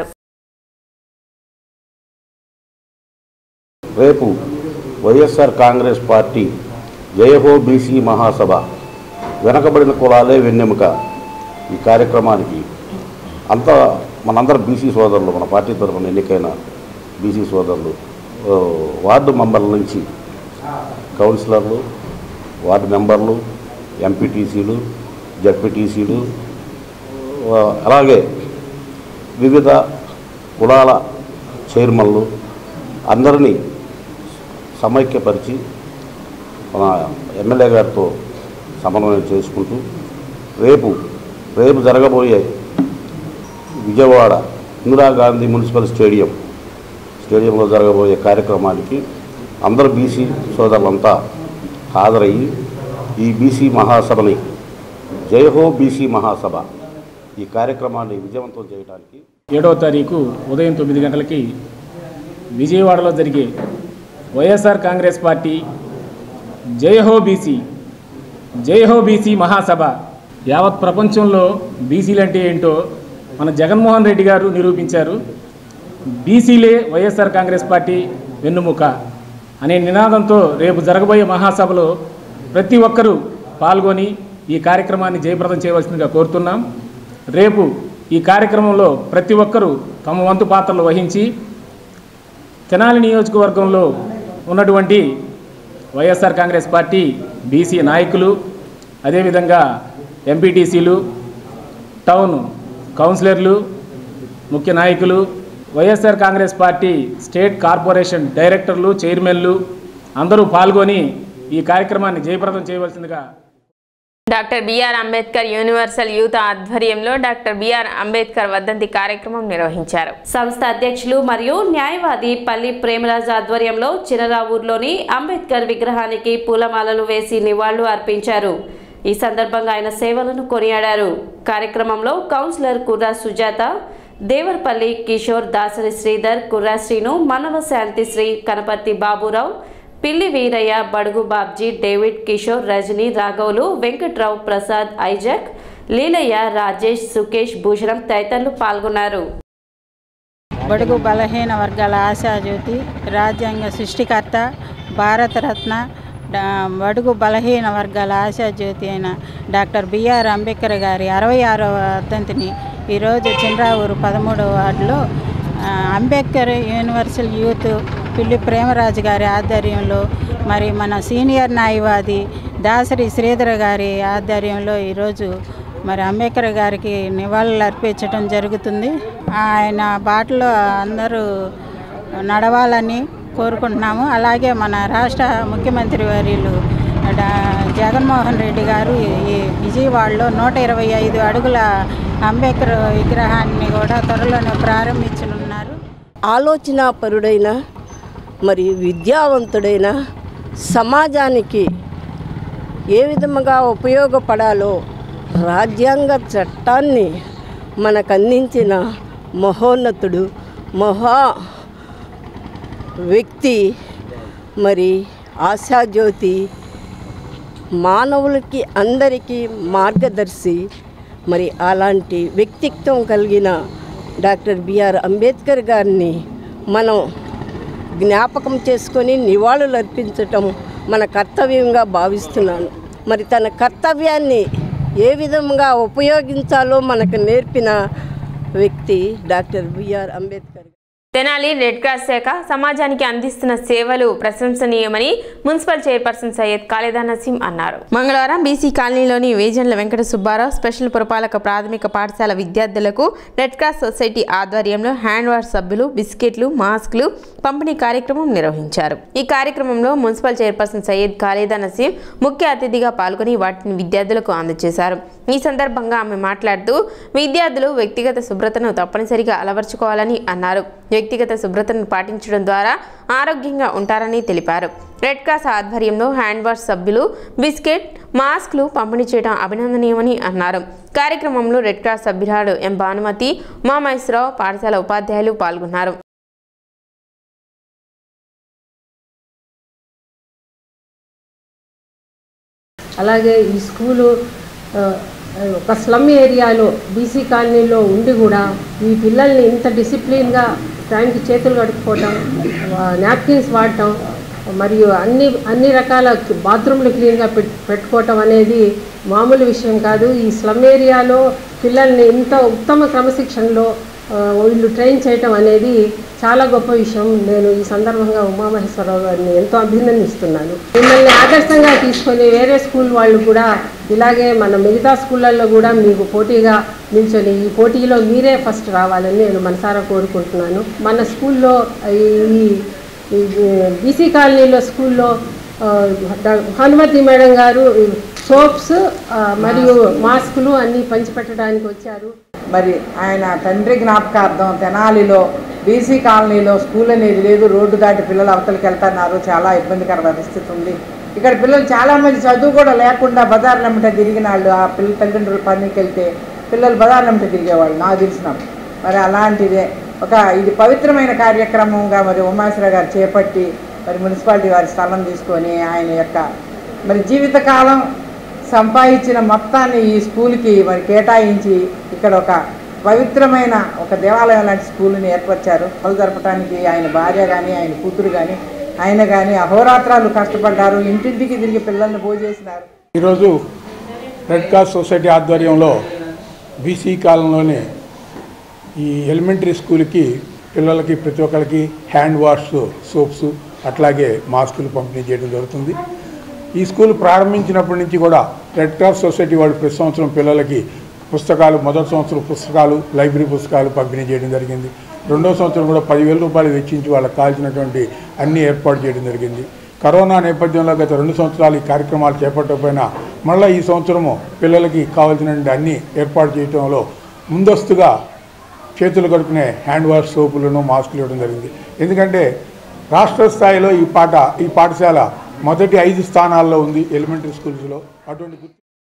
[SPEAKER 14] రేపు YSR Congress party Jayaho BC Mahasabha వెనకబడిన కులాలే వెన్నెముక ఈ కార్యక్రమానికి మనందరం బీసీ సోదరులు, మన పార్టీ తరఫున ఎన్నికైన బీసీ సోదరులు, వార్డు మెంబర్ల నుంచి కౌన్సిలర్లు, వార్డు మెంబర్లు, ఎంపీటీసీలు, జడ్పీటీసీలు, అలాగే వివిధ కులాల చైర్మన్లు అందరినీ సమైక్యపరిచి మన ఎమ్మెల్యే గారితో సమన్వయం చేసుకుంటూ రేపు జరగబోయే విజయవాడ ఇందిరాగాంధీ మున్సిపల్ స్టేడియంలో జరగబోయే కార్యక్రమానికి అందరు బీసీ సోదరులంతా హాజరయ్యి ఈ బీసీ మహాసభని జయహో బీసీ మహాసభ ఈ కార్యక్రమాన్ని విజయవంతం చేయడానికి
[SPEAKER 15] 7వ తారీఖు ఉదయం 9 గంటలకి విజయవాడలో జరిగే YSR Congress party Jayaho BC Mahasabha యావత్ ప్రపంచంలో బీసీలు అంటే ఏంటో మన జగన్మోహన్ రెడ్డి గారు నిరూపించారు. బీసీలే వైఎస్ఆర్ కాంగ్రెస్ పార్టీ వెన్నుముక అనే నినాదంతో రేపు జరగబోయే మహాసభలో ప్రతి ఒక్కరూ పాల్గొని ఈ కార్యక్రమాన్ని జయప్రదం చేయవలసిందిగా కోరుతున్నాం. రేపు ఈ కార్యక్రమంలో ప్రతి ఒక్కరూ తమ వంతు పాత్రలు వహించి తెనాలి నియోజకవర్గంలో ఉన్నటువంటి వైఎస్ఆర్ కాంగ్రెస్ పార్టీ బీసీ నాయకులు, అదేవిధంగా ఎంపీటీసీలు, టౌన్ కౌన్సిలర్లు, ముఖ్య నాయకులు, YSR Congress party state corporation డైరెక్టర్లు, చైర్మన్లు అందరూ పాల్గొని ఈ కార్యక్రమాన్ని జయప్రదం చేయవలసిందిగా
[SPEAKER 1] doctor BR Ambedkar universal youth ఆధ్వర్యంలో డాక్టర్ బిఆర్ అంబేద్కర్ వర్ధంతి కార్యక్రమం నిర్వహించారు.
[SPEAKER 2] సంస్థ అధ్యక్షులు మరియు న్యాయవాది పల్లి ప్రేమరాజు ఆధ్వర్యంలో చినరావూరులోని అంబేద్కర్ విగ్రహానికి పూలమాలలు వేసి నివాళులు అర్పించారు. ఈ సందర్భంగా ఆయన సేవలను కొనియాడారు. కార్యక్రమంలో కౌన్సిలర్ కుర్రా సుజాత, దేవర్పల్లి కిషోర్, దాసరి శ్రీధర్, కుర్రా శ్రీను, మనవ శాంతిశ్రీ, కనపర్తి బాబురావు, పిల్లి వీరయ్య, బడుగు బాబ్జీ, డేవిడ్, కిషోర్, రజని, రాఘవులు, వెంకట్రావు, ప్రసాద్, ఐజాక్, లీలయ్య, రాజేష్, సుకేష్, భూషణం తదితరులు పాల్గొన్నారు.
[SPEAKER 16] బడుగు బలహీన వర్గాల ఆశాజ్యోతి, రాజ్యాంగ సృష్టికర్త, భారతరత్న, బడుగు బలహీన వర్గాల ఆశాజ్యోతి అయిన డాక్టర్ బిఆర్ అంబేద్కర్ గారి 66వ వర్ధంతిని ఈరోజు చినరావూరు 13వ వార్డులో అంబేద్కర్ యూనివర్సల్ యూత్ పిల్లి ప్రేమరాజు గారి ఆధ్వర్యంలో, మరి మన సీనియర్ న్యాయవాది దాసరి శ్రీధర్ గారి ఆధ్వర్యంలో ఈరోజు మరి అంబేద్కర్ గారికి నివాళులు అర్పించడం జరుగుతుంది. ఆయన బాటలో అందరూ నడవాలని కోరుకుంటున్నాము. అలాగే మన రాష్ట్ర ముఖ్యమంత్రి వర్యులు జగన్మోహన్ రెడ్డి గారు ఈ విజయవాడలో 125 అడుగుల అంబేద్కర్ విగ్రహాన్ని కూడా త్వరలోనే ప్రారంభించనున్నారు.
[SPEAKER 17] ఆలోచనాపరుడైన మరి విద్యావంతుడైన సమాజానికి ఏ విధముగా ఉపయోగపడాలో రాజ్యాంగ చట్టాన్ని మనకు అందించిన మహోన్నతుడు, మహా వ్యక్తి, మరి ఆశాజ్యోతి, మానవులకి అందరికీ మార్గదర్శి. మరి అలాంటి వ్యక్తిత్వం కలిగిన డాక్టర్ బిఆర్ అంబేద్కర్ గారిని మనం జ్ఞాపకం చేసుకొని నివాళులు అర్పించటం మన కర్తవ్యంగా భావిస్తున్నాను. మరి తన కర్తవ్యాన్ని ఏ విధంగా ఉపయోగించాలో మనకు నేర్పిన వ్యక్తి doctor BR Ambedkar.
[SPEAKER 1] Tenali red cross శాఖ సమాజానికి అందిస్తున్న సేవలు ప్రశంసనీయమని మున్సిపల్ చైర్పర్సన్ సయ్యద్ ఖాలిదా నసీం అన్నారు. మంగళవారం బీసీ కాలనీలోని వేజండ్ల వెంకట సుబ్బారావు స్పెషల్ పురపాలక ప్రాథమిక పాఠశాల విద్యార్థులకు రెడ్ క్రాస్ సొసైటీ ఆధ్వర్యంలో హ్యాండ్ వాష్ సబ్బులు, బిస్కెట్లు, మాస్కులు పంపిణీ కార్యక్రమం నిర్వహించారు. ఈ కార్యక్రమంలో మున్సిపల్ చైర్పర్సన్ సయ్యద్ ఖాలిదా నసీం ముఖ్య అతిథిగా పాల్గొని వాటిని విద్యార్థులకు అందజేశారు. ఈ సందర్భంగా ఆమె మాట్లాడుతూ విద్యార్థులు వ్యక్తిగత శుభ్రతను తప్పనిసరిగా అలవర్చుకోవాలని అన్నారు. వ్యక్తిగత శుభ్రతను పాటించడం ద్వారా ఆరోగ్యంగా ఉంటారని తెలిపారు. రెడ్ క్రాస్ ఆధ్వర్యంలో హ్యాండ్ వాష్ సబ్బులు, బిస్కెట్, మాస్క్లు పంపిణీ చేయడం అభినందనీయమని అన్నారు. కార్యక్రమంలో రెడ్ క్రాస్ సభ్యురాలు ఎం భానుమతి, ఉమామహేశ్వరరావు, పాఠశాల ఉపాధ్యాయులు పాల్గొన్నారు.
[SPEAKER 18] అలాగే ఈ స్కూలు ఒక స్లమ్ ఏరియాలో బీసీ కాలనీలో ఉండి కూడా ఈ పిల్లల్ని ఇంత డిసిప్లిన్గా టైంకి చేతులు కడుక్కోవటం, నాప్కిన్స్ వాడటం, మరియు అన్ని రకాల బాత్రూమ్లు క్లీన్గా పెట్టుకోవటం అనేది మామూలు విషయం కాదు. ఈ స్లమ్ ఏరియాలో పిల్లల్ని ఇంత ఉత్తమ క్రమశిక్షణలో వీళ్ళు ట్రైన్ చేయటం అనేది చాలా గొప్ప విషయం. నేను ఈ సందర్భంగా ఉమామహేశ్వరరావు గారిని ఎంతో అభినందిస్తున్నాను. మిమ్మల్ని ఆదర్శంగా తీసుకొని వేరే స్కూల్ వాళ్ళు కూడా ఇలాగే మన మిగతా స్కూళ్ళల్లో కూడా మీకు పోటీగా నిల్చొని ఈ పోటీలో మీరే ఫస్ట్ రావాలని నేను మనసారా కోరుకుంటున్నాను. మన స్కూల్లో ఈ బీసీ కాలనీలో స్కూల్లో భానుమతి మేడం గారు సోప్స్ మరియు మాస్కులు అన్నీ పంచిపెట్టడానికి వచ్చారు.
[SPEAKER 19] మరి ఆయన తండ్రి జ్ఞాపకార్థం తెనాలిలో బీసీ కాలనీలో స్కూల్ అనేది లేదు. రోడ్డు దాటి పిల్లలు అవతలకి వెళ్తున్నారు. చాలా ఇబ్బందికర పరిస్థితి ఉంది. ఇక్కడ పిల్లలు చాలామంది చదువు కూడా లేకుండా బజార్లమ్మట తిరిగిన వాళ్ళు, ఆ పిల్లల తల్లిదండ్రులు పనికి వెళ్తే పిల్లలు బజార్లమ్మట తిరిగేవాళ్ళు నాకు తెలిసినప్పుడు. మరి అలాంటిదే ఇది పవిత్రమైన కార్యక్రమంగా మరి ఉమాశ్వర గారు చేపట్టి మరి మున్సిపాలిటీ వారి స్థలం తీసుకొని ఆయన యొక్క మరి జీవితకాలం సంపాదించిన మొత్తాన్ని ఈ స్కూల్కి మరి కేటాయించి ఇక్కడ ఒక పవిత్రమైన ఒక దేవాలయం లాంటి స్కూల్ని ఏర్పరిచారు. పనులు జరపడానికి ఆయన భార్య కానీ ఆయన కూతురు కానీ ఆయన కానీ అహోరాత్రాలు కష్టపడ్డారు. ఇంటింటికి తిరిగి పిల్లల్ని భోజేసినారు.
[SPEAKER 20] ఈరోజు రెడ్ క్రాస్ సొసైటీ ఆధ్వర్యంలో బీసీ కాలంలోనే ఈ ఎలిమెంటరీ స్కూల్కి పిల్లలకి ప్రతి ఒక్కరికి హ్యాండ్ వాష్, సోప్స్, అట్లాగే మాస్కులు పంపిణీ చేయడం జరుగుతుంది. ఈ స్కూల్ ప్రారంభించినప్పటి నుంచి కూడా రెడ్ క్రాస్ సొసైటీ వాళ్ళు ప్రతి సంవత్సరం పిల్లలకి పుస్తకాలు, మొదటి సంవత్సరం పుస్తకాలు, లైబ్రరీ పుస్తకాలు పంపిణీ చేయడం జరిగింది. రెండో సంవత్సరం కూడా 10,000 రూపాయలు వెచ్చించి వాళ్ళకి కావాల్సినటువంటి అన్ని ఏర్పాటు చేయడం జరిగింది. కరోనా నేపథ్యంలో గత 2 సంవత్సరాలు ఈ కార్యక్రమాలు చేపట్టకపోయినా మళ్ళీ ఈ సంవత్సరము పిల్లలకి కావాల్సినటువంటి అన్ని ఏర్పాటు చేయడంలో ముందస్తుగా చేతులు కడుక్కునే హ్యాండ్ వాష్ సోపులను, మాస్కులు ఇవ్వడం జరిగింది. ఎందుకంటే రాష్ట్ర స్థాయిలో ఈ పాఠశాల మొదటి 5 స్థానాల్లో ఉంది ఎలిమెంటరీ స్కూల్స్లో. అటువంటి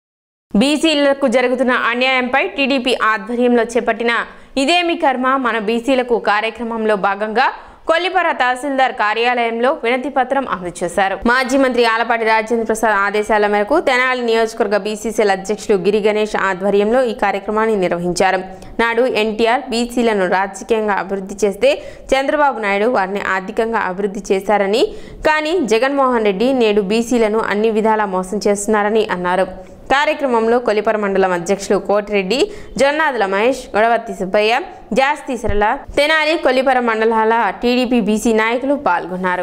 [SPEAKER 1] బీసీలకు జరుగుతున్న అన్యాయంపై టీడీపీ ఆధ్వర్యంలో చేపట్టిన ఇదేమి కర్మ మన బీసీలకు కార్యక్రమంలో భాగంగా కొల్లిపర తహసీల్దార్ కార్యాలయంలో వినతి పత్రం అందజేశారు. మాజీ మంత్రి ఆలపాటి రాజేంద్ర ప్రసాద్ ఆదేశాల మేరకు తెనాలి నియోజకవర్గ బీసీసీఎల్ అధ్యక్షుడు గిరి గణేష్ ఆధ్వర్యంలో ఈ కార్యక్రమాన్ని నిర్వహించారు. నాడు ఎన్టీఆర్ బీసీలను రాజకీయంగా అభివృద్ధి చేస్తే చంద్రబాబు నాయుడు వారిని ఆర్థికంగా అభివృద్ధి చేశారని, కానీ జగన్మోహన్ రెడ్డి నేడు బీసీలను అన్ని విధాలా మోసం చేస్తున్నారని అన్నారు. కార్యక్రమంలో కొల్లిపర మండలం అధ్యక్షులు కోటిరెడ్డి, జొన్నాదుల మహేష్, గొడవత్తి సుబ్బయ్య, జాస్తి సరళ, తెనాలి, కొల్లిపర మండలాల టీడీపీ బీసీ నాయకులు పాల్గొన్నారు.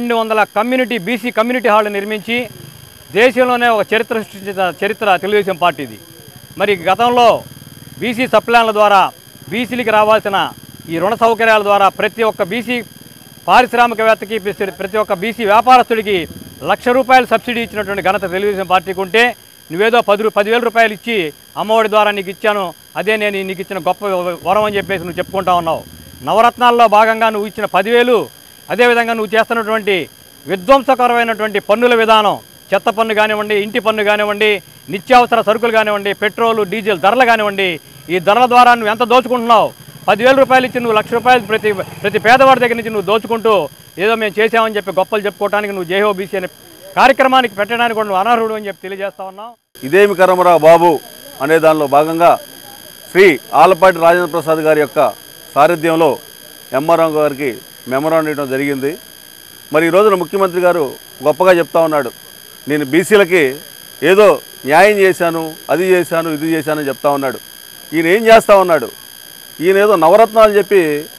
[SPEAKER 21] 1200 బీసీ కమ్యూనిటీ హాల్ నిర్మించి దేశంలోనే ఒక చరిత్ర సృష్టించిన చరిత్ర తెలుగుదేశం పార్టీది. మరి గతంలో బీసీ సప్లాన్ల ద్వారా బీసీలకి రావాల్సిన ఈ రుణ సౌకర్యాల ద్వారా ప్రతి ఒక్క బీసీ పారిశ్రామికవేత్తకి, ప్రతి ఒక్క బీసీ వ్యాపారస్తుడికి ₹1,00,000 సబ్సిడీ ఇచ్చినటువంటి ఘనత తెలుగుదేశం పార్టీకి ఉంటే, నువ్వేదో 10,000 రూపాయలు ఇచ్చి అమ్మఒడి ద్వారా నీకు ఇచ్చాను, అదే నేను నీకు ఇచ్చిన గొప్ప వరం అని చెప్పేసి నువ్వు చెప్పుకుంటా ఉన్నావు. నవరత్నాల్లో భాగంగా నువ్వు ఇచ్చిన 10,000, అదేవిధంగా నువ్వు చేస్తున్నటువంటి విధ్వంసకరమైనటువంటి పన్నుల విధానం, చెత్త పన్ను కానివ్వండి, ఇంటి పన్ను కానివ్వండి, నిత్యావసర సరుకులు కానివ్వండి, పెట్రోలు డీజిల్ ధరలు కానివ్వండి, ఈ ధరల ద్వారా నువ్వు ఎంత దోచుకుంటున్నావు. 10,000 రూపాయలు ఇచ్చి నువ్వు ₹1,00,000 ప్రతి పేదవాడి దగ్గర నుంచి నువ్వు దోచుకుంటూ ఏదో మేము చేసామని చెప్పి గొప్పలు చెప్పుకోవడానికి నువ్వు జేహోబీసీ అనే కార్యక్రమానికి పెట్టడానికి కూడా నువ్వు అనర్హుడు అని చెప్పి తెలియజేస్తా ఉన్నావు.
[SPEAKER 22] ఇదేమి కర్మరా బాబు అనే దానిలో భాగంగా శ్రీ ఆలపాటి రాజేంద్ర ప్రసాద్ గారి యొక్క సారథ్యంలో ఎంఆర్ఓ గారికి మెమోరాండం ఇవ్వడం జరిగింది. మరి ఈ రోజున ముఖ్యమంత్రి గారు గొప్పగా చెప్తా ఉన్నాడు, నేను బీసీలకి ఏదో న్యాయం చేశాను, అది చేశాను, ఇది చేశానని చెప్తా ఉన్నాడు. ఈయన ఏం చేస్తూ ఉన్నాడు? ఈయన ఏదో నవరత్నాలు చెప్పి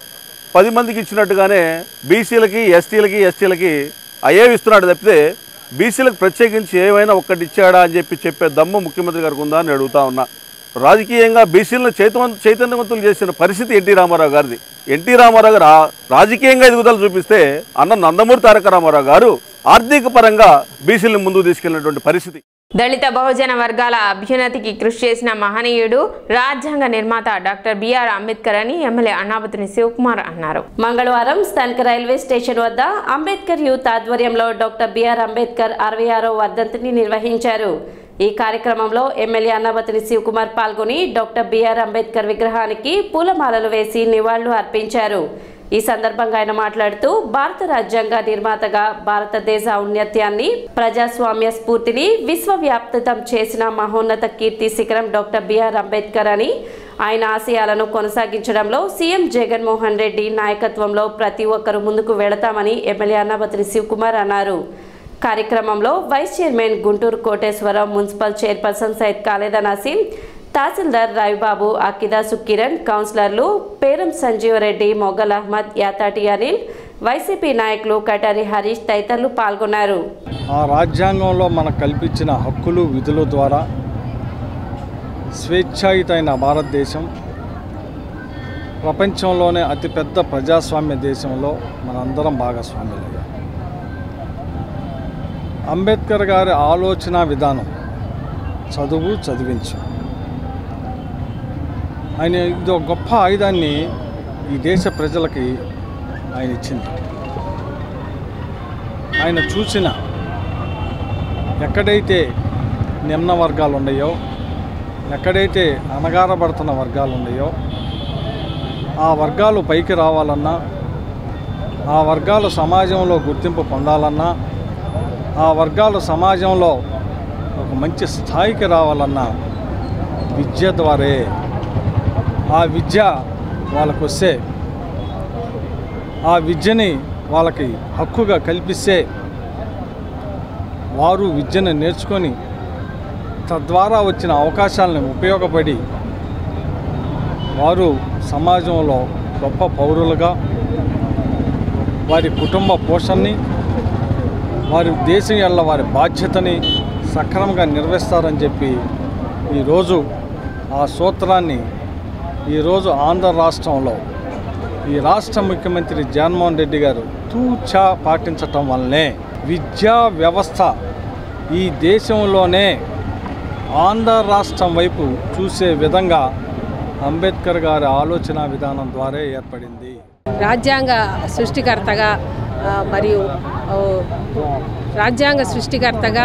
[SPEAKER 22] 10 మందికి ఇచ్చినట్టుగానే బీసీలకి ఎస్టీలకి అయ్యేవి ఇస్తున్నాడు తప్పితే బీసీలకు ప్రత్యేకించి ఏమైనా ఒక్కటి ఇచ్చాడా అని చెప్పే దమ్ము ముఖ్యమంత్రి గారికి ఉందా అని అడుగుతా ఉన్నా. రాజకీయంగా బీసీలను చైతన్యవంతులు చేసిన పరిస్థితి ఎన్టీ రామారావు గారిది. ఎన్టీ రామారావు గారు రాజకీయంగా ఎదుగుదల చూపిస్తే అన్న నందమూరి తారక రామారావు గారు ఆర్థిక పరంగా బీసీలను ముందుకు తీసుకెళ్లినటువంటి పరిస్థితి.
[SPEAKER 1] దళిత బహుజన వర్గాల అభ్యున్నతికి కృషి చేసిన మహనీయుడు రాజ్యాంగ నిర్మాత డాక్టర్ బిఆర్ అంబేద్కర్ అని ఎమ్మెల్యే అన్నాబతిని శివకుమార్ అన్నారు.
[SPEAKER 2] మంగళవారం స్థానిక రైల్వే స్టేషన్ వద్ద అంబేద్కర్ యూత్ ఆధ్వర్యంలో డాక్టర్ బిఆర్ అంబేద్కర్ 66వ వర్ధంతిని నిర్వహించారు. ఈ కార్యక్రమంలో ఎమ్మెల్యే అన్నాబతిని శివకుమార్ పాల్గొని డాక్టర్ బిఆర్ అంబేద్కర్ విగ్రహానికి పూలమాలలు వేసి నివాళులు అర్పించారు. ఈ సందర్భంగా ఆయన మాట్లాడుతూ భారత రాజ్యాంగ నిర్మాతగా భారతదేశ ఔన్నత్యాన్ని ప్రజాస్వామ్య స్ఫూర్తిని విశ్వవ్యాప్తం చేసిన మహోన్నత కీర్తి శిఖరం డాక్టర్ బిఆర్ అంబేద్కర్ అని, ఆయన ఆశయాలను కొనసాగించడంలో సీఎం జగన్మోహన్ రెడ్డి నాయకత్వంలో ప్రతి ఒక్కరూ ముందుకు వెళతామని ఎమ్మెల్యే అన్నాబతిని శివకుమార్ అన్నారు. కార్యక్రమంలో vice chairman Guntur Koteswararao, municipal chairperson Syed Khaleda Naseem, tahsildar Ravibabu, Akida Sukiran, కౌన్సిలర్లు పేరం సంజీవరెడ్డి, మొగల్ అహ్మద్, యాతాటి అనిల్, వైసీపీ నాయకులు కటారి హరీష్ తదితరులు పాల్గొన్నారు.
[SPEAKER 4] ఆ రాజ్యాంగంలో మనకు కల్పించిన హక్కులు విధుల ద్వారా స్వేచ్ఛాయుతైన భారతదేశం ప్రపంచంలోనే అతిపెద్ద ప్రజాస్వామ్య దేశంలో మనందరం భాగస్వామ్యులయ్యాం. అంబేద్కర్ గారి ఆలోచన విధానం చదివించు ఆయన ఇది ఒక గొప్ప ఆయుధాన్ని ఈ దేశ ప్రజలకి ఆయన ఇచ్చింది. ఆయన చూసిన ఎక్కడైతే నిమ్న వర్గాలు ఉన్నాయో, ఎక్కడైతే అణగారబడుతున్న వర్గాలు ఉన్నాయో, ఆ వర్గాలు పైకి రావాలన్నా, ఆ వర్గాలు సమాజంలో గుర్తింపు పొందాలన్నా, ఆ వర్గాలు సమాజంలో ఒక మంచి స్థాయికి రావాలన్నా విద్య ద్వారే. ఆ విద్య వాళ్ళకు వస్తే, ఆ విద్యని వాళ్ళకి హక్కుగా కల్పిస్తే వారు విద్యను నేర్చుకొని తద్వారా వచ్చిన అవకాశాలను ఉపయోగపడి వారు సమాజంలో గొప్ప పౌరులుగా వారి కుటుంబ పోషణని, వారి దేశం వల్ల వారి బాధ్యతని సక్రమంగా నిర్వహిస్తారని చెప్పి ఈరోజు ఆ సూత్రాన్ని ఈరోజు ఆంధ్ర రాష్ట్రంలో ఈ రాష్ట్ర ముఖ్యమంత్రి జగన్మోహన్ రెడ్డి గారు తూచా పాటించటం వల్లనే విద్యా వ్యవస్థ ఈ దేశంలోనే ఆంధ్ర రాష్ట్రం వైపు చూసే విధంగా అంబేద్కర్ గారి ఆలోచన విధానం ద్వారా ఏర్పడింది.
[SPEAKER 18] రాజ్యాంగ సృష్టికర్తగా మరియు రాజ్యాంగ సృష్టికర్తగా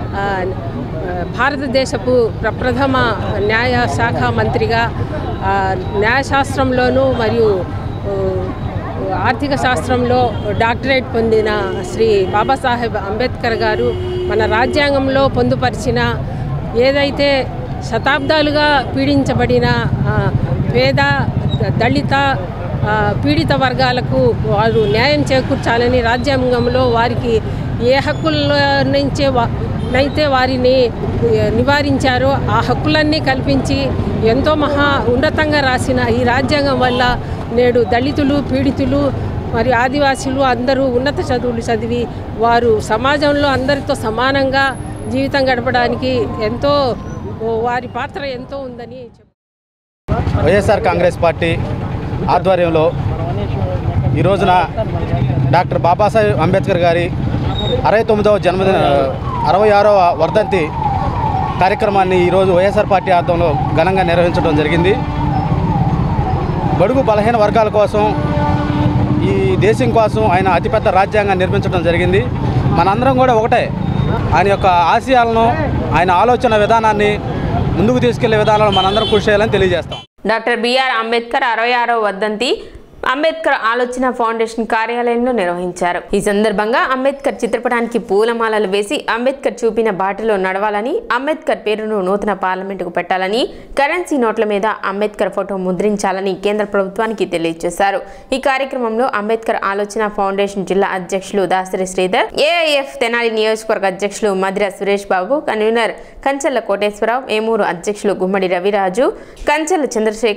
[SPEAKER 18] భారతదేశపు ప్రప్రథమ న్యాయ శాఖ మంత్రిగా న్యాయశాస్త్రంలోనూ మరియు ఆర్థిక శాస్త్రంలో డాక్టరేట్ పొందిన శ్రీ బాబాసాహెబ్ అంబేద్కర్ గారు మన రాజ్యాంగంలో పొందుపరిచిన ఏదైతే శతాబ్దాలుగా పీడించబడిన పేద, దళిత, పీడిత వర్గాలకు వారు న్యాయం చేకూర్చాలని రాజ్యాంగంలో వారికి ఏ హక్కుల నుంచే నైతే వారిని నివారించారో ఆ హక్కులన్నీ కల్పించి ఎంతో మహా ఉన్నతంగా రాసిన ఈ రాజ్యాంగం వల్ల నేడు దళితులు, పీడితులు మరియు ఆదివాసీలు అందరూ ఉన్నత చదువులు చదివి వారు సమాజంలో అందరితో సమానంగా జీవితం గడపడానికి ఎంతో వారి పాత్ర ఎంతో ఉందని
[SPEAKER 8] వైఎస్ఆర్ కాంగ్రెస్ పార్టీ ఆధ్వర్యంలో ఈ రోజున డాక్టర్ బాబాసాహెబ్ అంబేద్కర్ గారి 69వ జన్మదిన 66వ వర్ధంతి కార్యక్రమాన్ని ఈరోజు వైఎస్ఆర్ పార్టీ ఆధ్వర్యంలో ఘనంగా నిర్వహించడం జరిగింది. బడుగు బలహీన వర్గాల కోసం, ఈ దేశం కోసం ఆయన అతిపెద్ద రాజ్యాంగాన్ని నిర్మించడం జరిగింది. మనందరం కూడా ఒకటే, ఆయన యొక్క ఆశయాలను, ఆయన ఆలోచన విధానాన్ని ముందుకు తీసుకెళ్లే విధానాలను మనందరం కృషి చేయాలని తెలియజేస్తాం.
[SPEAKER 1] డాక్టర్ బిఆర్ అంబేద్కర్ 66వ వర్ధంతి అంబేద్కర్ ఆలోచన ఫౌండేషన్ కార్యాలయంలో నిర్వహించారు. ఈ సందర్భంగా అంబేద్కర్ చిత్రపటానికి పూలమాలలు వేసి అంబేద్కర్ చూపిన బాటలో నడవాలని, అంబేద్కర్ పేరును నూతన పార్లమెంటుకు పెట్టాలని, కరెన్సీ నోట్ల మీద అంబేద్కర్ ఫోటో ముద్రించాలని కేంద్ర ప్రభుత్వానికి తెలియజేశారు. ఈ కార్యక్రమంలో అంబేద్కర్ ఆలోచన ఫౌండేషన్ జిల్లా అధ్యక్షులు దాసరి శ్రీధర్, ఏఐఎఫ్ తెనాలి నియోజకవర్గ అధ్యక్షులు మద్ర సురేష్ బాబు, కన్వీనర్ కంచెల్ల కోటేశ్వరరావు, ఏమూరు అధ్యక్షులు గుమ్మడి రవిరాజు, కంచెల్ల చంద్రశేఖర్,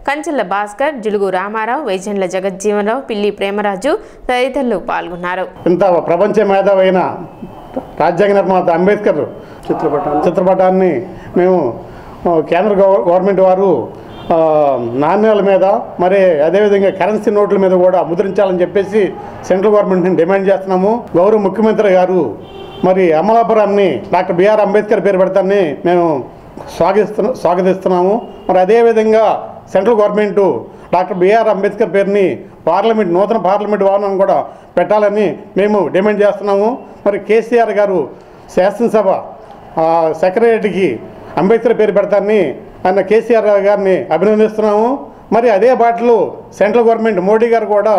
[SPEAKER 1] కంచెల భాస్కర్, జులుగు రామారావు, వైజెండ్ల జగజ్జీవనరావు, పిల్లి ప్రేమరాజు తదితరులు పాల్గొన్నారు.
[SPEAKER 3] ఇంత ప్రపంచ మేధావైన రాజ్యాంగ నిర్మాత అంబేద్కర్ చిత్రపటాన్ని మేము కేంద్ర గవర్నమెంట్ వారు నాణ్యాల మీద మరి అదేవిధంగా కరెన్సీ నోట్ల మీద కూడా ముద్రించాలని చెప్పేసి సెంట్రల్ గవర్నమెంట్ని డిమాండ్ చేస్తున్నాము. గౌరవ ముఖ్యమంత్రి గారు మరి అమలాపురాన్ని డాక్టర్ బిఆర్ అంబేద్కర్ పేరు పెడతాన్ని మేము స్వాగతిస్తున్నాము. మరి అదేవిధంగా central government doctor BR Ambedkar పేరుని నూతన పార్లమెంట్ భవనం కూడా పెట్టాలని మేము డిమాండ్ చేస్తున్నాము. మరి కేసీఆర్ గారు శాసనసభ సెక్రటరీకి అంబేద్కర్ పేరు పెడతాన్ని ఆయన కేసీఆర్ గారిని అభినందిస్తున్నాము. మరి అదే బాటలో సెంట్రల్ గవర్నమెంట్ మోడీ గారు కూడా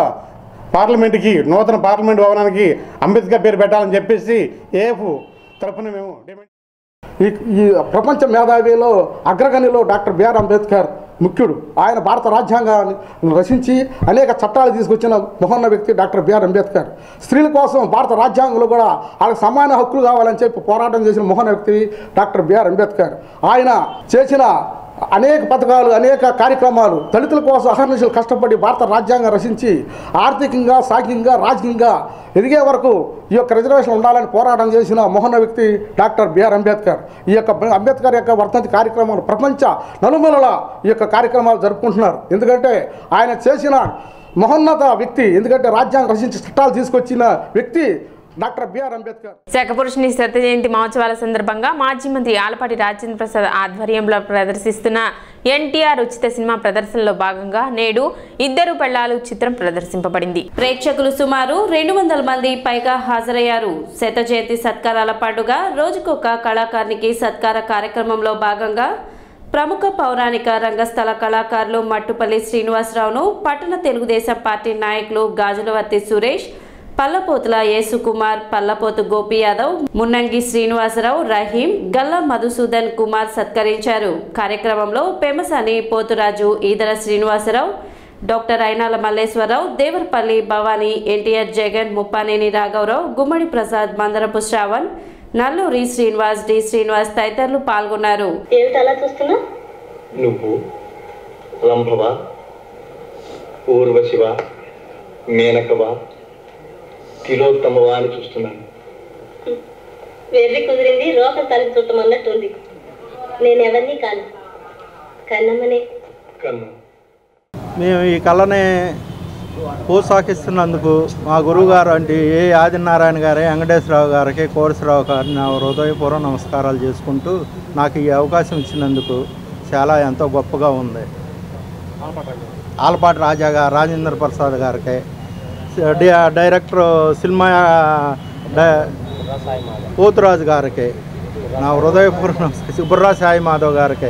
[SPEAKER 3] నూతన పార్లమెంట్ భవనానికి అంబేద్కర్ పేరు పెట్టాలని చెప్పేసి ఏఎఫ్ తరఫున మేము డిమాండ్.
[SPEAKER 5] ఈ ప్రపంచ మేధావిలో అగ్రగణిలో డాక్టర్ బిఆర్ అంబేద్కర్ ముఖ్యుడు. ఆయన భారత రాజ్యాంగాన్ని రచించి అనేక చట్టాలు తీసుకొచ్చిన మహోన్నత వ్యక్తి డాక్టర్ బిఆర్ అంబేద్కర్. స్త్రీల కోసం భారత రాజ్యాంగంలో కూడా వాళ్ళకి సమాన హక్కులు కావాలని చెప్పి పోరాటం చేసిన మహోన్నత వ్యక్తి డాక్టర్ బిఆర్ అంబేద్కర్. ఆయన చేసిన అనేక పథకాలు, అనేక కార్యక్రమాలు దళితుల కోసం అహర్నిశలు కష్టపడి భారత రాజ్యాంగం రచించి ఆర్థికంగా, సాంఘికంగా, రాజకీయంగా ఎదిగే వరకు ఈ యొక్క రిజర్వేషన్ ఉండాలని పోరాటం చేసిన మహోన్నత వ్యక్తి డాక్టర్ బిఆర్ అంబేద్కర్. ఈ యొక్క అంబేద్కర్ యొక్క వర్ధంతి కార్యక్రమాలు ప్రపంచ నలుమూలల ఈ యొక్క కార్యక్రమాలు జరుపుకుంటున్నారు. ఎందుకంటే ఆయన చేసిన మహోన్నత వ్యక్తి, ఎందుకంటే రాజ్యాంగం రచించి చట్టాలు తీసుకొచ్చిన వ్యక్తి డాక్టర్ బిఆర్ అంబేద్కర్.
[SPEAKER 1] శాఖపురుషుని శత జయంతి మహోత్సవాల సందర్భంగా మాజీ మంత్రి ఆలపాటి రాజేంద్ర ప్రసాద్ ఆధ్వర్యంలో ప్రదర్శిస్తున్న ఎన్టీఆర్ ఉచిత సినిమా ప్రదర్శనలో భాగంగా నేడు ఇద్దరు పెళ్లాలు చిత్రం ప్రదర్శింపబడింది.
[SPEAKER 2] ప్రేక్షకులు సుమారు 200 మంది పైగా హాజరయ్యారు. శత జయంతి సత్కారాల పండుగ రోజుకొక కళాకారునికి సత్కార కార్యక్రమంలో భాగంగా ప్రముఖ పౌరాణిక రంగస్థల కళాకారులు మట్టుపల్లి శ్రీనివాసరావును పట్టణ తెలుగుదేశం పార్టీ నాయకులు గాజులవర్తి సురేష్, పల్లపోతుల యేసుకుమార్, పల్లపోతు గోపి యాదవ్, మున్నంగి శ్రీనివాసరావు, రహీం, గల్లా మధుసూదన్ కుమార్ సత్కరించారు. కార్యక్రమంలో పెమసాని పోతురాజు, ఈదర శ్రీనివాసరావు, డాక్టర్ అయినాల మల్లేశ్వరరావు, దేవరపల్లి భవానీ, ఎన్టీఆర్ జగన్, ముప్పానేని రాఘవరావు, గుమ్మడి ప్రసాద్, మందరపు శ్రావణ్, నల్లూరి శ్రీనివాస్, డి శ్రీనివాస్ తదితరులు పాల్గొన్నారు.
[SPEAKER 23] నువ్వు రంభవ, ఊర్వశివ, మేనకవ, తిలోత్తమవా అని చూస్తున్నాను.
[SPEAKER 24] వెర్రి కుదిరింది, రోగ తలకి చుట్టం అన్నట్టుంది. నేను ఎవరిని కాను, కన్నమ్మనే.
[SPEAKER 25] మేము ఈ కళని ప్రోత్సహిస్తున్నందుకు మా గురువుగారు అంటే ఏ ఆదినారాయణ గారి, వెంకటేశ్వరరావు గారికి, కోరసరావు గారిని నా హృదయపూర్వక నమస్కారాలు చేసుకుంటూ నాకు ఈ అవకాశం ఇచ్చినందుకు చాలా ఎంతో గొప్పగా ఉంది. ఆలపాటి రాజేంద్ర ప్రసాద్ గారికి, డైరెక్టర్ సినిమా పోతురాజు గారికి నా హృదయపూర్వక, సుబ్రరాజ్ సాయి మాధవ్ గారికి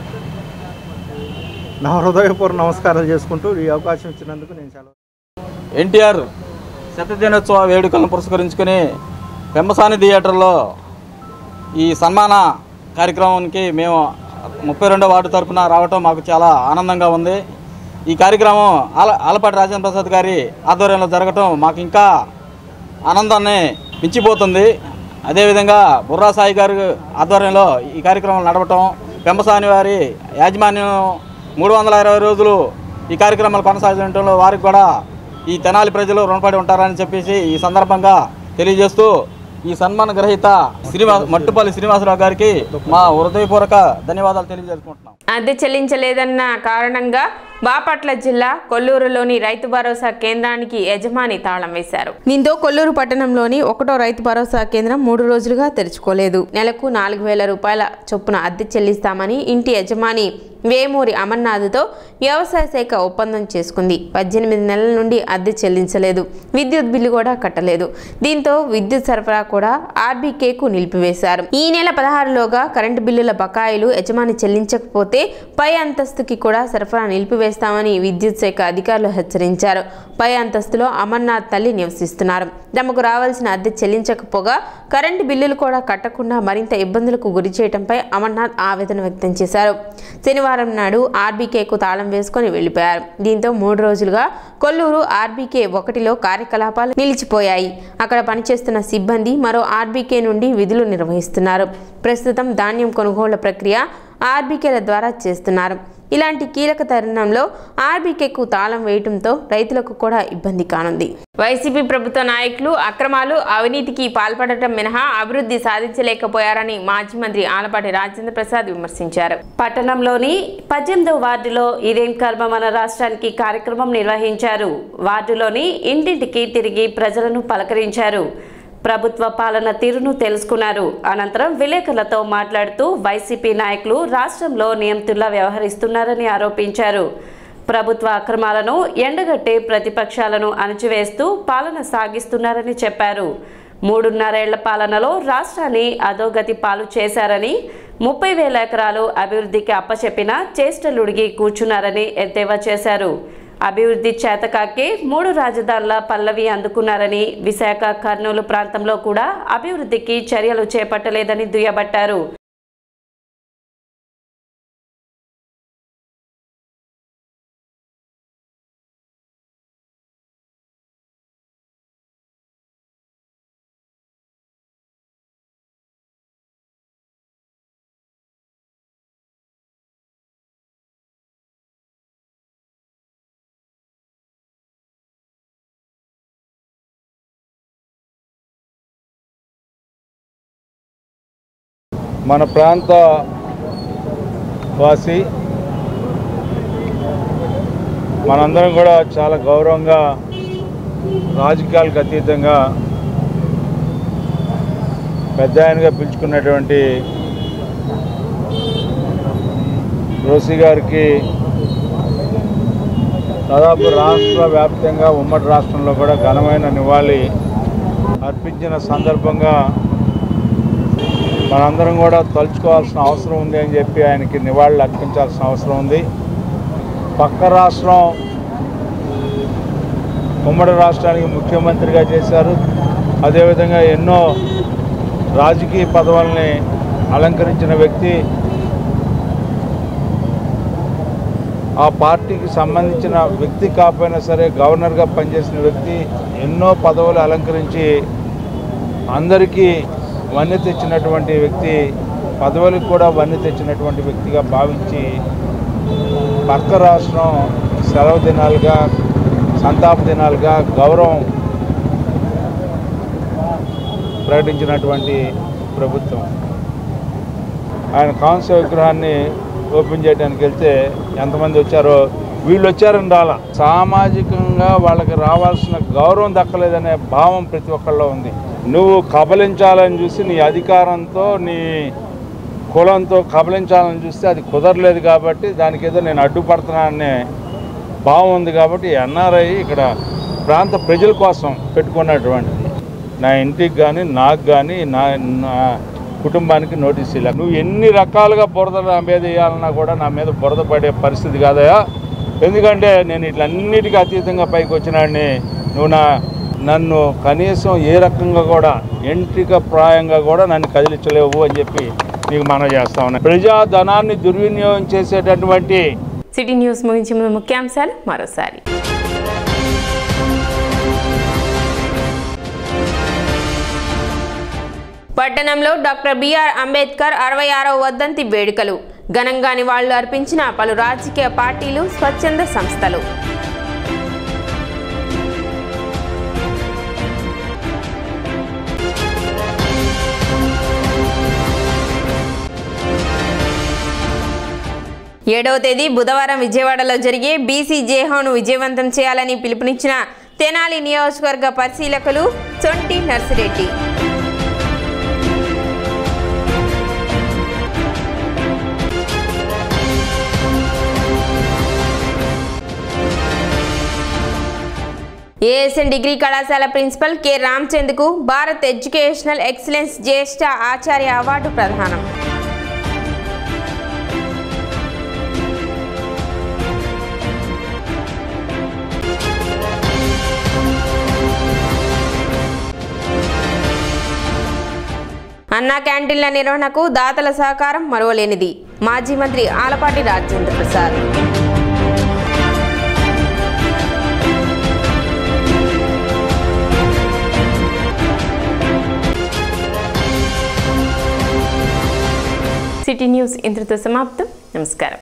[SPEAKER 25] నా హృదయపూర్వక నమస్కారాలు చేసుకుంటూ ఈ అవకాశం ఇచ్చినందుకు నేను చాలా.
[SPEAKER 26] ఎన్టీఆర్ శత దినోత్సవ వేడుకలను పురస్కరించుకొని పెంబసాని థియేటర్లో ఈ సన్మాన కార్యక్రమానికి మేము 32వ వార్డు తరఫున రావటం మాకు చాలా ఆనందంగా ఉంది. ఈ కార్యక్రమం ఆలపాటి రాజేంద్ర ప్రసాద్ గారి ఆధ్వర్యంలో జరగటం మాకు ఇంకా ఆనందాన్ని మించిపోతుంది. అదేవిధంగా బుర్రా సాయి గారి ఆధ్వర్యంలో ఈ కార్యక్రమం నడవటం, పెంబసాని వారి యాజమాన్యం 320 రోజులు ఈ కార్యక్రమాలు కొనసాగించడంలో వారికి కూడా ఈ తెనాలి ప్రజలు రుణపడి ఉంటారని చెప్పేసి ఈ సందర్భంగా తెలియజేస్తూ ఈ సన్మాన గ్రహీత మట్టుపల్లి శ్రీనివాసరావు గారికి మా హృదయపూర్వక ధన్యవాదాలు తెలియజేసుకుంటున్నాం.
[SPEAKER 1] అద్దె చెల్లించలేదన్న కారణంగా బాపట్ల జిల్లా కొల్లూరులోని రైతు భరోసా కేంద్రానికి యజమాని తాళం వేశారు. దీంతో కొల్లూరు పట్టణంలోని 1వ రైతు భరోసా కేంద్రం 3 రోజులుగా తెరుచుకోలేదు. నెలకు 4,000 రూపాయల చొప్పున అద్దె చెల్లిస్తామని ఇంటి యజమాని వేమూరి అమర్నాథ్తో వ్యవసాయ శాఖ ఒప్పందం చేసుకుంది. 18 నెలల నుండి అద్దె చెల్లించలేదు, విద్యుత్ బిల్లు కూడా కట్టలేదు. దీంతో విద్యుత్ సరఫరా కూడా ఆర్బీకేకు నిలిపివేశారు. ఈ నెల 16లోగా కరెంటు బిల్లుల బకాయిలు యజమాని చెల్లించకపోతే పై అంతస్తుకి కూడా సరఫరా నిలిపివేస్తామని విద్యుత్ శాఖ అధికారులు హెచ్చరించారు. పై అంతస్తులో అమర్నాథ్ తల్లి నివసిస్తున్నారు. తమకు రావాల్సిన అద్దె చెల్లించకపోగా కరెంటు బిల్లులు కూడా కట్టకుండా మరింత ఇబ్బందులకు గురి చేయడంపై అమర్నాథ్ ఆవేదన వ్యక్తం చేశారు. శనివారం నాడు ఆర్బీకేకు తాళం వేసుకొని వెళ్లిపోయారు. దీంతో 3 రోజులుగా కొల్లూరు ఆర్బీకే 1లో కార్యకలాపాలు నిలిచిపోయాయి. అక్కడ పనిచేస్తున్న సిబ్బంది మరో ఆర్బీకే నుండి విధులు నిర్వహిస్తున్నారు. ప్రస్తుతం ధాన్యం కొనుగోళ్ల ప్రక్రియ ఆర్బీకేల ద్వారా చేస్తున్నారు. ఇలాంటి కీలక తరుణంలో ఆర్బీకేకు తాళం వేయడంతో రైతులకు కూడా ఇబ్బంది కానుంది. వైసీపీ ప్రభుత్వ నాయకులు అక్రమాలు, అవినీతికి పాల్పడటం మినహా అభివృద్ధి సాధించలేకపోయారని మాజీ మంత్రి ఆలపాటి రాజేంద్ర ప్రసాద్ విమర్శించారు.
[SPEAKER 2] పట్టణంలోని 18వ వార్డులో ఇదేం కర్మ మన రాష్ట్రానికి కార్యక్రమం నిర్వహించారు. వార్డులోని ఇంటింటికి తిరిగి ప్రజలను పలకరించారు. ప్రభుత్వ పాలన తీరును తెలుసుకున్నారు. అనంతరం విలేకరులతో మాట్లాడుతూ వైసీపీ నాయకులు రాష్ట్రంలో నియంతుల్లా వ్యవహరిస్తున్నారని ఆరోపించారు. ప్రభుత్వ అక్రమాలను ఎండగట్టే ప్రతిపక్షాలను అణచివేస్తూ పాలన సాగిస్తున్నారని చెప్పారు. 3.5 ఏళ్ల పాలనలో రాష్ట్రాన్ని అధోగతి పాలు చేశారని, 30,000 ఎకరాలు అభివృద్ధికి అప్పచెప్పిన చేష్టలుడిగి కూర్చున్నారని ఎద్దేవా చేశారు. అభివృద్ధి చేతకాకే 3 రాజధానుల పల్లవి అందుకున్నారని, విశాఖ, కర్నూలు ప్రాంతంలో కూడా అభివృద్ధికి చర్యలు చేపట్టలేదని దుయ్యబట్టారు.
[SPEAKER 6] మన ప్రాంత వాసి మనందరం కూడా చాలా గౌరవంగా రాజకీయాలకు అతీతంగా పెద్ద ఆయనగా పిలుచుకున్నటువంటి రోసి గారికి దాదాపు రాష్ట్ర వ్యాప్తంగా ఉమ్మడి రాష్ట్రంలో కూడా ఘనమైన నివాళి అర్పించిన సందర్భంగా మనందరం కూడా తలుచుకోవాల్సిన అవసరం ఉంది అని చెప్పి ఆయనకి నివాళులు అర్పించాల్సిన అవసరం ఉంది. పక్క రాష్ట్రం ఉమ్మడి రాష్ట్రానికి ముఖ్యమంత్రిగా చేశారు. అదేవిధంగా ఎన్నో రాజకీయ పదవుల్ని అలంకరించిన వ్యక్తి, ఆ పార్టీకి సంబంధించిన వ్యక్తి కాకపోయినా సరే గవర్నర్గా పనిచేసిన వ్యక్తి, ఎన్నో పదవులు అలంకరించి అందరికీ వన్నె తెచ్చినటువంటి వ్యక్తి, పదవులకు కూడా వన్నె తెచ్చినటువంటి వ్యక్తిగా భావించి పక్క రాష్ట్రం సెలవు దినాలుగా, సంతాప దినాలుగా గౌరవం ప్రకటించినటువంటి ప్రభుత్వం. ఆయన కాంస్య విగ్రహాన్ని ఓపెన్ చేయడానికి వెళ్తే ఎంతమంది వచ్చారో, వీళ్ళు వచ్చారని రాలా. సామాజికంగా వాళ్ళకి రావాల్సిన గౌరవం దక్కలేదనే భావం ప్రతి ఒక్కళ్ళలో ఉంది. నువ్వు కబలించాలని చూసి నీ అధికారంతో, నీ కులంతో కబలించాలని చూస్తే అది కుదరలేదు కాబట్టి దానికి ఏదో నేను అడ్డుపడుతున్నాననే భావం ఉంది. కాబట్టి ఎన్ఆర్ఐ ఇక్కడ ప్రాంత ప్రజల కోసం పెట్టుకున్నటువంటిది. నా ఇంటికి కానీ, నాకు కానీ, నా కుటుంబానికి నోటీస్ ఇలా. నువ్వు ఎన్ని రకాలుగా బురద నా మీద వేయాలన్నా కూడా నా మీద బురద పడే పరిస్థితి కాదయా. ఎందుకంటే నేను ఇట్లన్నిటికీ అతీతంగా పైకి వచ్చినాడిని. నువ్వు నన్ను కనీసం ఏ రకంగా కూడా ఎంట్రిక ప్రాయంగా కూడా నన్ను కదిలించలేవు అని చెప్పి నీకు మనం చేస్తా ఉన్నా. ప్రజాధనాన్ని దుర్వినియోగం చేసేటటువంటి
[SPEAKER 1] సిటీ న్యూస్ ముగించే ముందు ముఖ్యాంశాలు మరోసారి. పట్టణంలో డాక్టర్ బిఆర్ అంబేద్కర్ 66వ వర్ధంతి వేడుకలు. ఘనంగా నివాళులు అర్పించిన పలు రాజకీయ పార్టీలు, స్వచ్ఛంద సంస్థలు. ఏడవ తేదీ బుధవారం విజయవాడలో జరిగే బీసీ జేహోను విజయవంతం చేయాలని పిలుపునిచ్చిన తెనాలి నియోజకవర్గ పరిశీలకులు చొంటి నర్సిరెడ్డి. ఏఎస్ఎన్ డిగ్రీ కళాశాల ప్రిన్సిపల్ కె రామచంద్కు భారత్ ఎడ్యుకేషనల్ ఎక్సలెన్స్ జ్యేష్ఠ ఆచార్య అవార్డు ప్రదానం. అన్నా క్యాంటీన్ల నిర్వహణకు దాతల సహకారం మరువలేనిది. మాజీ మంత్రి ఆలపాటి రాజేంద్ర ప్రసాద్. సిటీ న్యూస్ ఇంతటితో సమాప్తం. నమస్కారం.